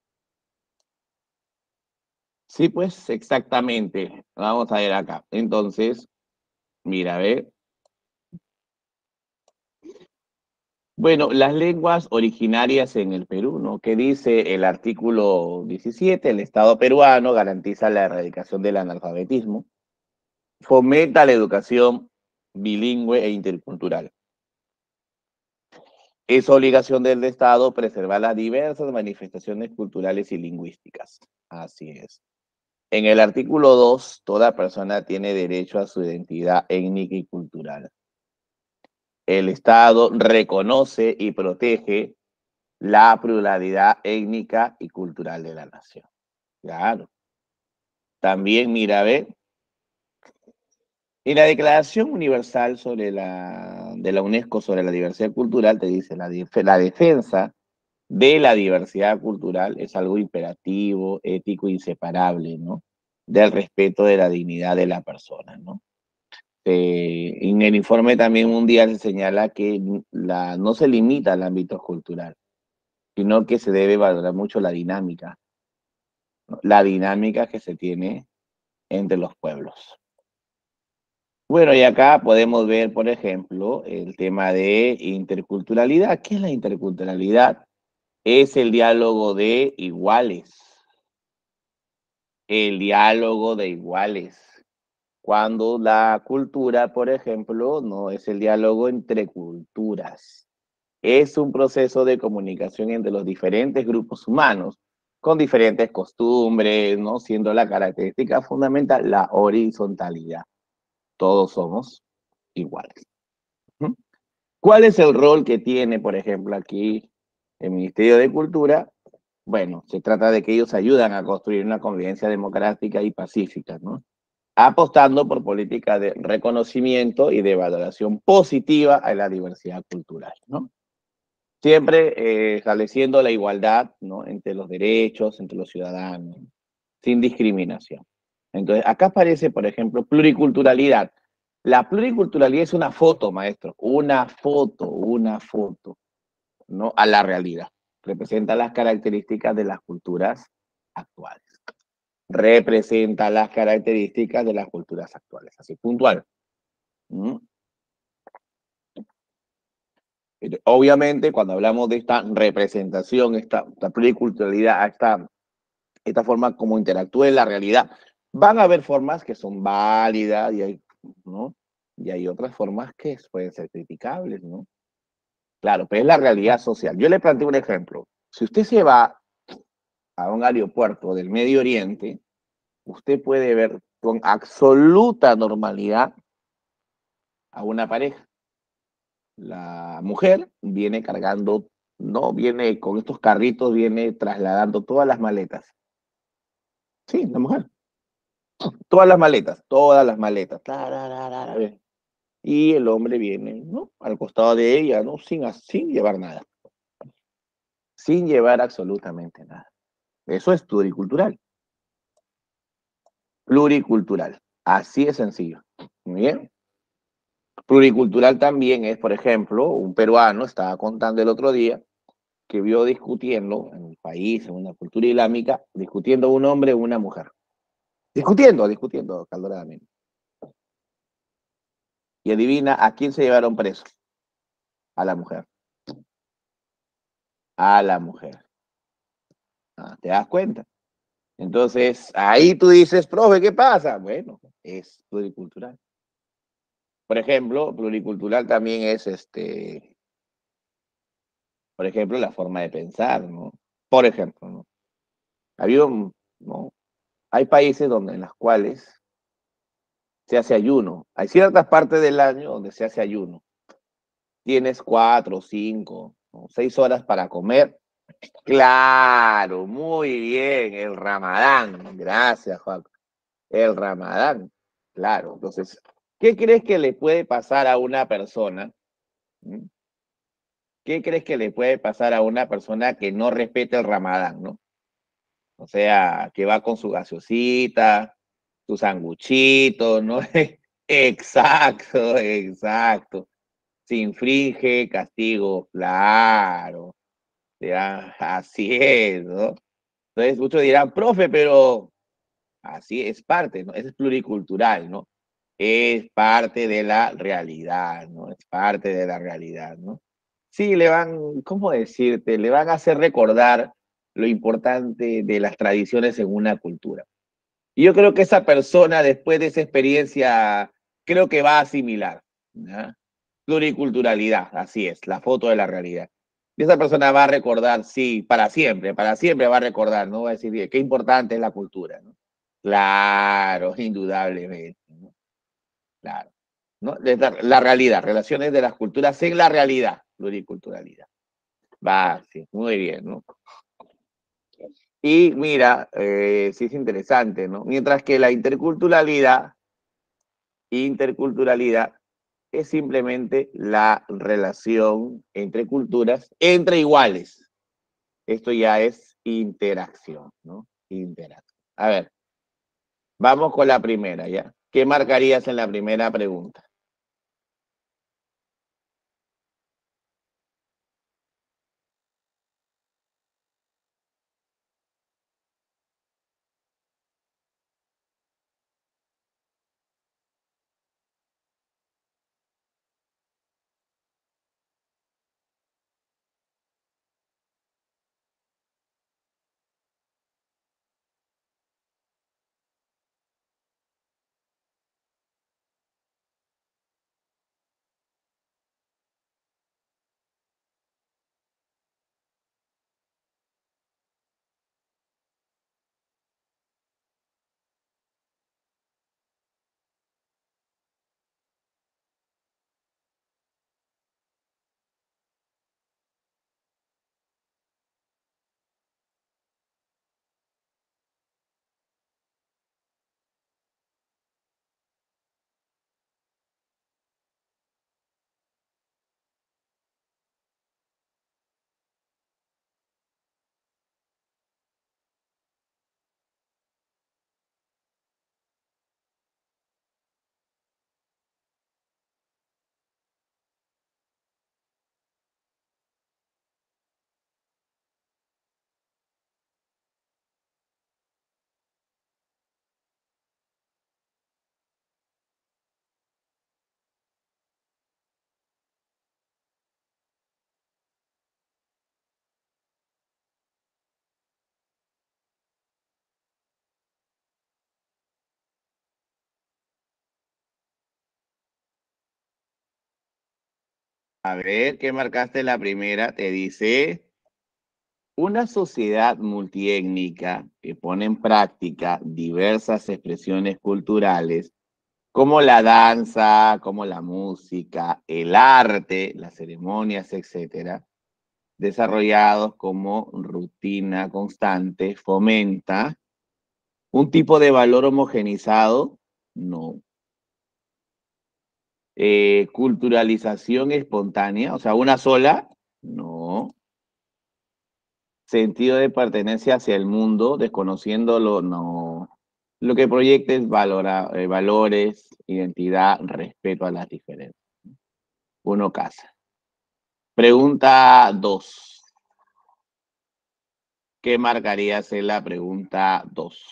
Sí, pues, exactamente. Vamos a ver acá. Entonces, mira, a ver. Bueno, las lenguas originarias en el Perú, ¿no? ¿Qué dice el artículo diecisiete? El Estado peruano garantiza la erradicación del analfabetismo, fomenta la educación bilingüe e intercultural. Es obligación del Estado preservar las diversas manifestaciones culturales y lingüísticas. Así es. En el artículo dos, toda persona tiene derecho a su identidad étnica y cultural. El Estado reconoce y protege la pluralidad étnica y cultural de la nación. Claro. También, mira, ve, en la Declaración Universal sobre la, de la UNESCO sobre la diversidad cultural te dice la, la defensa de la diversidad cultural es algo imperativo, ético, inseparable, ¿no? Del respeto de la dignidad de la persona, ¿no? Eh, en el informe también mundial se señala que la, no se limita al ámbito cultural, sino que se debe valorar mucho la dinámica, ¿no? La dinámica que se tiene entre los pueblos. Bueno, y acá podemos ver, por ejemplo, el tema de interculturalidad. ¿Qué es la interculturalidad? Es el diálogo de iguales. El diálogo de iguales. Cuando la cultura, por ejemplo, no es el diálogo entre culturas. Es un proceso de comunicación entre los diferentes grupos humanos, con diferentes costumbres, ¿no? Siendo la característica fundamental la horizontalidad. Todos somos iguales. ¿Mm? ¿Cuál es el rol que tiene, por ejemplo, aquí el Ministerio de Cultura? Bueno, se trata de que ellos ayudan a construir una convivencia democrática y pacífica, ¿no? Apostando por políticas de reconocimiento y de valoración positiva a la diversidad cultural, ¿no? Siempre eh, estableciendo la igualdad, ¿no? Entre los derechos, entre los ciudadanos, sin discriminación. Entonces, acá aparece, por ejemplo, pluriculturalidad. La pluriculturalidad es una foto, maestro, una foto, una foto, ¿no? A la realidad. Representa las características de las culturas actuales. Representa las características de las culturas actuales, así puntual. ¿Mm? Obviamente, cuando hablamos de esta representación, esta, esta pluriculturalidad, esta, esta forma como interactúa en la realidad, van a haber formas que son válidas y hay, ¿no? Y hay otras formas que pueden ser criticables, ¿no? Claro, pero es la realidad social. Yo le planteo un ejemplo. Si usted se va a un aeropuerto del Medio Oriente, usted puede ver con absoluta normalidad a una pareja. La mujer viene cargando, no viene con estos carritos, viene trasladando todas las maletas. Sí, la mujer. Todas las maletas, todas las maletas. Y el hombre viene, ¿no? Al costado de ella, ¿no? Sin, sin llevar nada. Sin llevar absolutamente nada. Eso es pluricultural. Pluricultural. Así es sencillo. Muy bien. Pluricultural también es, por ejemplo, un peruano estaba contando el otro día que vio discutiendo en el país, en una cultura islámica, discutiendo un hombre y una mujer. Discutiendo, discutiendo calderadamente. Y adivina a quién se llevaron preso. A la mujer. A la mujer. Ah, ¿te das cuenta? Entonces, ahí tú dices, profe, ¿qué pasa? Bueno, es pluricultural. Por ejemplo, pluricultural también es, este, por ejemplo, la forma de pensar, ¿no? Por ejemplo, ¿no? Ha habido, ¿no? Hay países donde en las cuales se hace ayuno. Hay ciertas partes del año donde se hace ayuno. Tienes cuatro, cinco, ¿no? seis horas para comer. Claro, muy bien, el Ramadán. Gracias, Juan. El Ramadán. Claro, entonces, ¿qué crees que le puede pasar a una persona? ¿Mm? ¿Qué crees que le puede pasar a una persona que no respete el Ramadán, ¿no? O sea, que va con su gaseosita, su sanguchito, ¿no? Exacto, exacto. Se infringe castigo, claro. Ya, así es, ¿no? Entonces muchos dirán, profe, pero así es parte, ¿no? Es pluricultural, ¿no? Es parte de la realidad, ¿no? Es parte de la realidad, ¿no? Sí, le van, ¿cómo decirte? Le van a hacer recordar lo importante de las tradiciones en una cultura. Y yo creo que esa persona, después de esa experiencia, creo que va a asimilar, ¿ya? Pluriculturalidad, así es, la foto de la realidad. Y esa persona va a recordar, sí, para siempre, para siempre va a recordar, ¿no? Va a decir, qué importante es la cultura, ¿no? Claro, indudablemente, ¿no? Claro, ¿no? La, la realidad, relaciones de las culturas en la realidad, pluriculturalidad. Va, sí, muy bien, ¿no? Y mira, eh, sí es interesante, ¿no? Mientras que la interculturalidad, interculturalidad es simplemente la relación entre culturas, entre iguales. Esto ya es interacción, ¿no? Interacción. A ver, vamos con la primera, ¿ya? ¿Qué marcarías en la primera pregunta? A ver, ¿qué marcaste en la primera? Te dice, una sociedad multiétnica que pone en práctica diversas expresiones culturales como la danza, como la música, el arte, las ceremonias, etcétera, desarrollados como rutina constante, fomenta un tipo de valor homogenizado, no. Eh, culturalización espontánea, o sea, una sola, no. Sentido de pertenencia hacia el mundo, desconociéndolo, no. Lo que proyecta es valora, eh, valores, identidad, respeto a las diferencias. Uno casa. Pregunta dos. ¿Qué marcarías en la pregunta dos?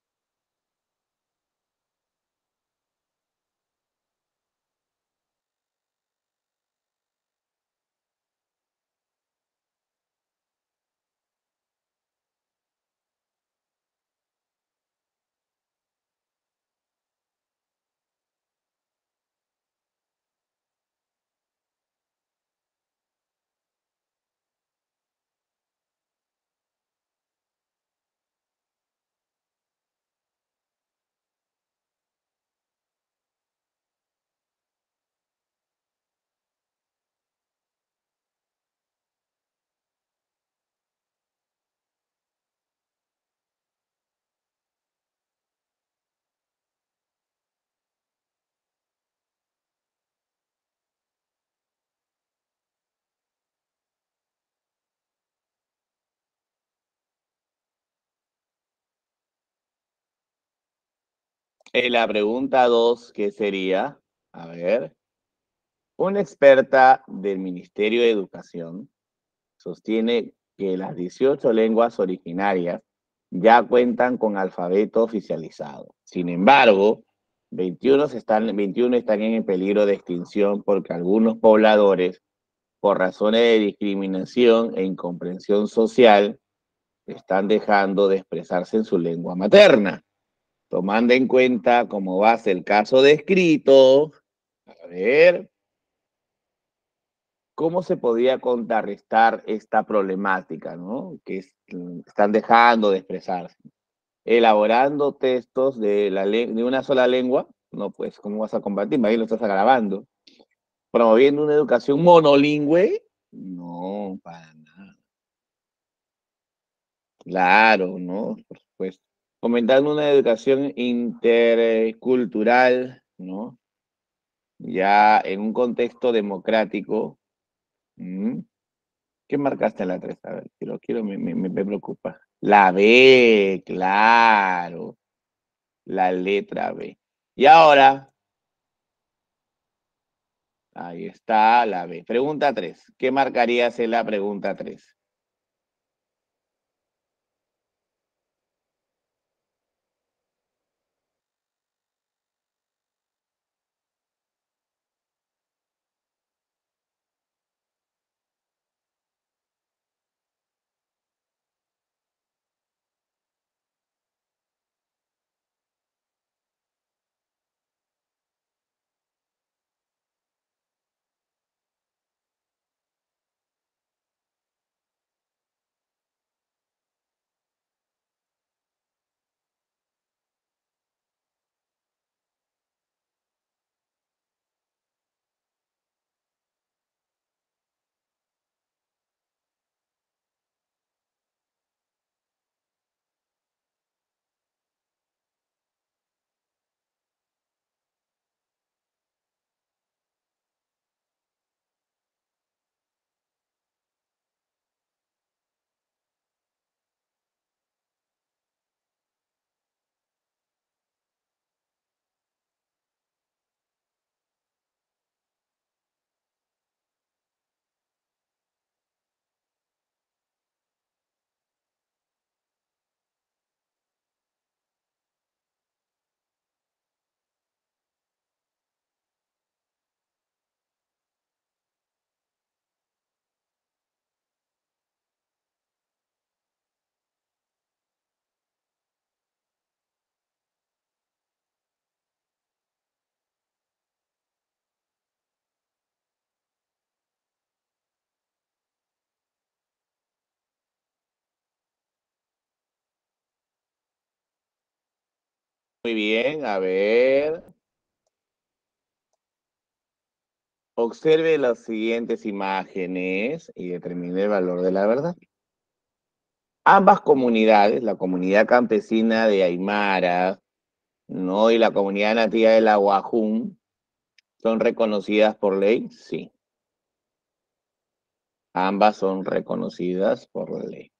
En la pregunta dos, ¿qué sería? A ver. Una experta del Ministerio de Educación sostiene que las dieciocho lenguas originarias ya cuentan con alfabeto oficializado. Sin embargo, veintiuno están, veintiuno están en peligro de extinción porque algunos pobladores, por razones de discriminación e incomprensión social, están dejando de expresarse en su lengua materna. Tomando en cuenta como base el caso descrito, a ver, ¿cómo se podría contrarrestar esta problemática, ¿no? Que es, están dejando de expresarse. Elaborando textos de, la, de una sola lengua, no, pues, ¿cómo vas a combatir? Ahí lo estás grabando. Promoviendo una educación monolingüe, no, para nada. Claro, ¿no? Por supuesto. Fomentando una educación intercultural, ¿no? Ya en un contexto democrático. ¿Mm? ¿Qué marcaste en la tres? A ver, quiero, quiero, me, me, me preocupa. La B, claro. La letra B. Y ahora, ahí está la B. Pregunta tres. ¿Qué marcarías en la pregunta tres? Muy bien, a ver. Observe las siguientes imágenes y determine el valor de la verdad. Ambas comunidades, la comunidad campesina de Aymara, ¿no? Y la comunidad nativa de la Guajún, ¿son reconocidas por ley? Sí. Ambas son reconocidas por ley.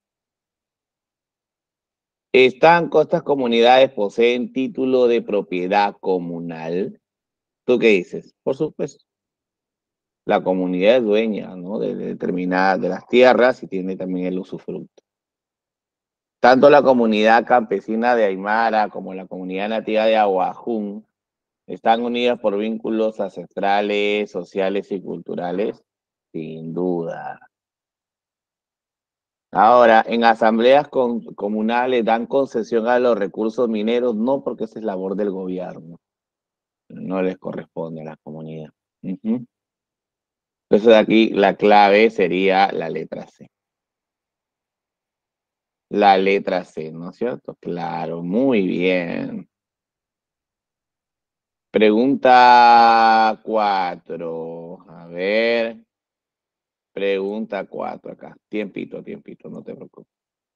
¿Están estas comunidades poseen título de propiedad comunal? ¿Tú qué dices? Por supuesto. La comunidad es dueña, ¿no? De determinadas de las tierras y tiene también el usufructo. Tanto la comunidad campesina de Aymara como la comunidad nativa de Aguajún están unidas por vínculos ancestrales, sociales y culturales, sin duda. Ahora, en asambleas con- comunales dan concesión a los recursos mineros, no porque esa es labor del gobierno, no les corresponde a la comunidad. Ujú. Entonces aquí la clave sería la letra C. La letra C, ¿no es cierto? Claro, muy bien. Pregunta cuatro. A ver. Pregunta cuatro acá. Tiempito, tiempito, no te preocupes.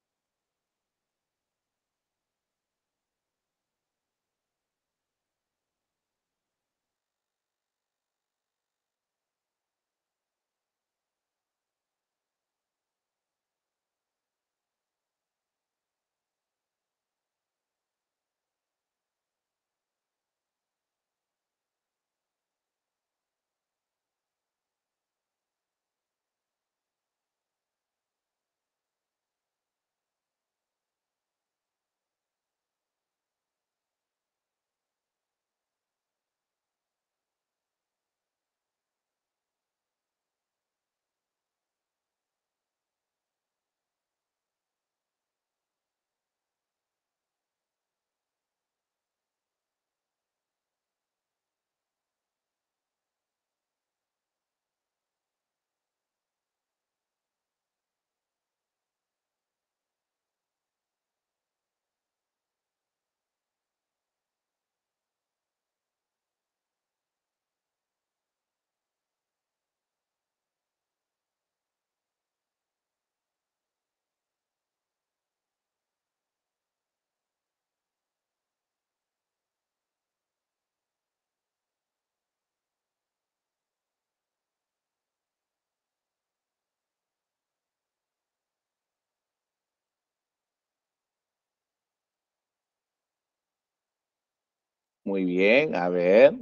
Muy bien, a ver.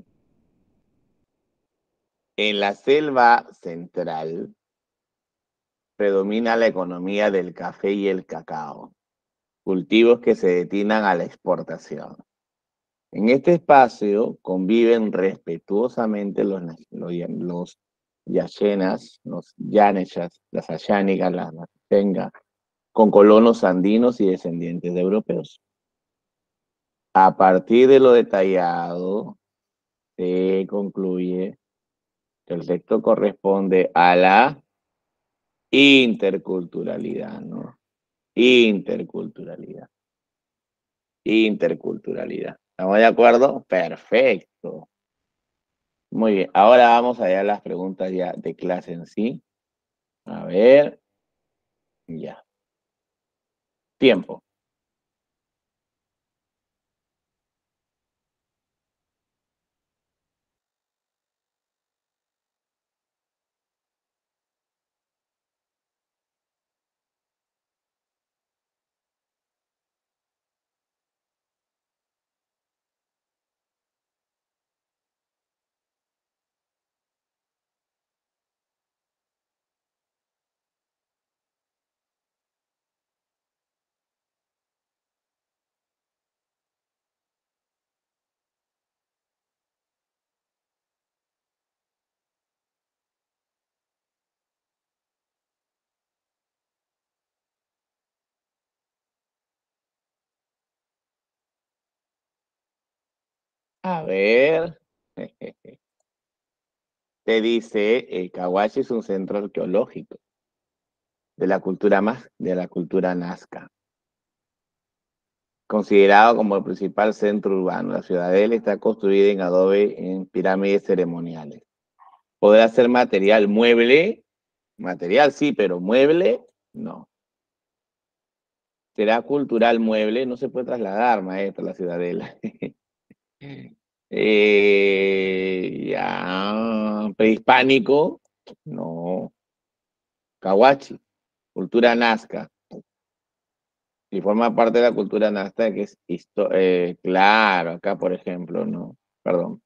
En la selva central predomina la economía del café y el cacao, cultivos que se destinan a la exportación. En este espacio conviven respetuosamente los, na- los, ya- los yachenas, los yanechas, las ayánicas, las tenga, con colonos andinos y descendientes de europeos. A partir de lo detallado, se concluye que el texto corresponde a la interculturalidad, ¿no? Interculturalidad. Interculturalidad. ¿Estamos de acuerdo? Perfecto. Muy bien. Ahora vamos allá a las preguntas ya de clase en sí. A ver. Ya. Tiempo. A ver. Te dice, el Cahuachi es un centro arqueológico de la cultura más, de la cultura nazca, considerado como el principal centro urbano. La ciudadela está construida en adobe en pirámides ceremoniales. ¿Podrá ser material mueble? Material sí, pero mueble, no. ¿Será cultural mueble? No se puede trasladar, maestro, la ciudadela. eh, ya, prehispánico, no. Cahuachi, cultura nazca. Y forma parte de la cultura nazca, que es, eh, claro, acá por ejemplo, no, perdón.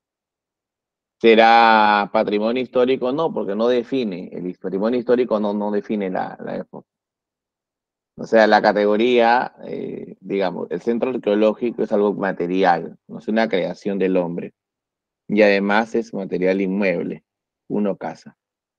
¿Será patrimonio histórico? No, porque no define, el patrimonio histórico no, no define la, la época. O sea, la categoría, eh, digamos, el centro arqueológico es algo material, no es una creación del hombre. Y además es material inmueble, uno casa.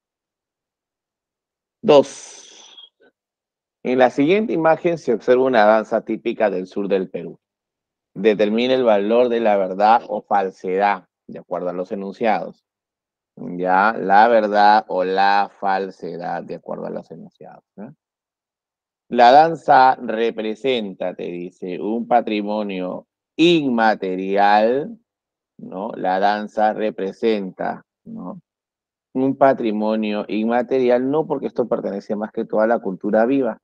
Dos. En la siguiente imagen se observa una danza típica del sur del Perú. Determina el valor de la verdad o falsedad, de acuerdo a los enunciados. Ya, la verdad o la falsedad, de acuerdo a los enunciados. ¿eh? La danza representa, te dice, un patrimonio inmaterial, ¿no? La danza representa, ¿no? Un patrimonio inmaterial, no porque esto pertenece más que todo a la cultura viva.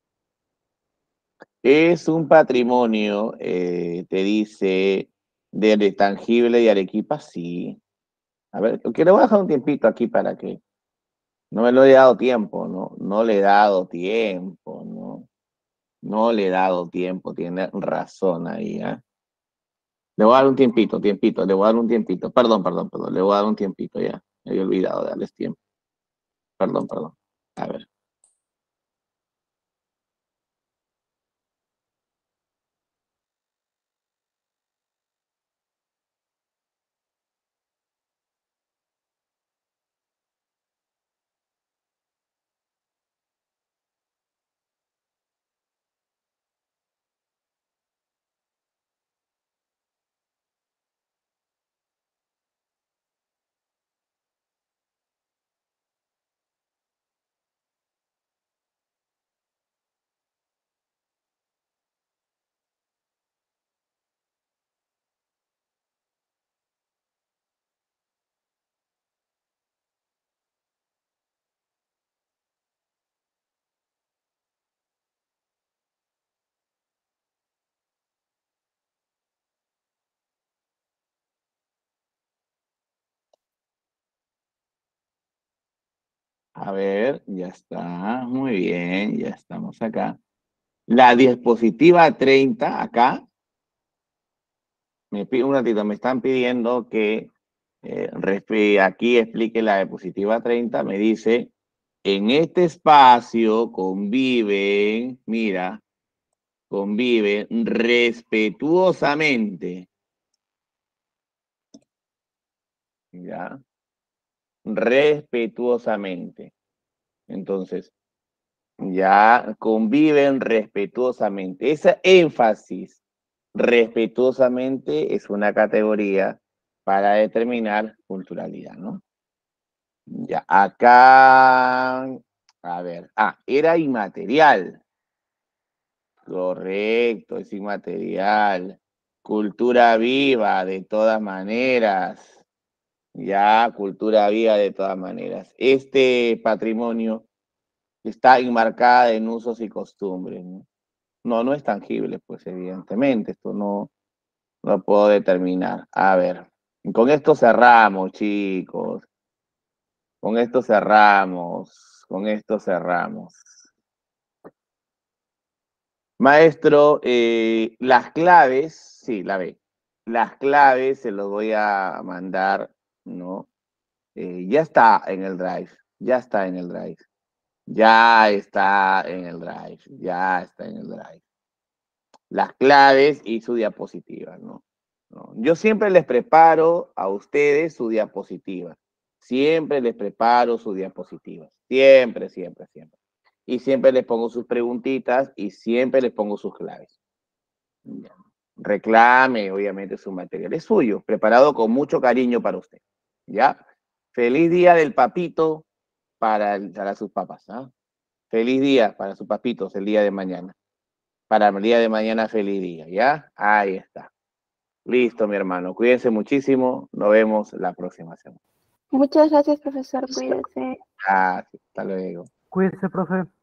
Es un patrimonio, eh, te dice, de tangible de Arequipa, sí. A ver, que le voy a dejar un tiempito aquí para que no me lo he dado tiempo, ¿no? No le he dado tiempo, ¿no? No le he dado tiempo, tiene razón ahí, ¿eh? Le voy a dar un tiempito, tiempito, le voy a dar un tiempito. Perdón, perdón, perdón, le voy a dar un tiempito ya. Me había olvidado de darles tiempo. Perdón, perdón. A ver. A ver, ya está. Muy bien, ya estamos acá. La diapositiva treinta, acá. Me pide un ratito, me están pidiendo que eh, aquí explique la diapositiva treinta. Me dice, en este espacio conviven, mira, conviven respetuosamente. ¿Ya? Respetuosamente. Entonces, ya conviven respetuosamente. Ese énfasis, respetuosamente, es una categoría para determinar culturalidad, ¿no? Ya, acá, a ver, ah, era inmaterial. Correcto, es inmaterial. Cultura viva, de todas maneras. Ya, cultura viva de todas maneras. Este patrimonio está enmarcada en usos y costumbres, ¿no? No, no es tangible, pues evidentemente, esto no lo puedo determinar. A ver, con esto cerramos, chicos. Con esto cerramos, con esto cerramos. Maestro, eh, las claves, sí, la ve. Las claves se los voy a mandar, ¿no? Eh, ya está en el Drive, ya está en el Drive. Ya está en el Drive, ya está en el Drive. Las claves y su diapositiva, ¿no? ¿no? Yo siempre les preparo a ustedes su diapositiva. Siempre les preparo su diapositiva. Siempre, siempre, siempre. Y siempre les pongo sus preguntitas y siempre les pongo sus claves. Ya. Reclame, obviamente, su material. Es suyo, preparado con mucho cariño para usted. ¿Ya? Feliz día del papito para, para sus papás. ¿ah? Feliz día para sus papitos el día de mañana. Para el día de mañana, feliz día, ¿ya? Ahí está. Listo, mi hermano. Cuídense muchísimo. Nos vemos la próxima semana. Muchas gracias, profesor. Cuídese. Ah, hasta luego. Cuídese, profe.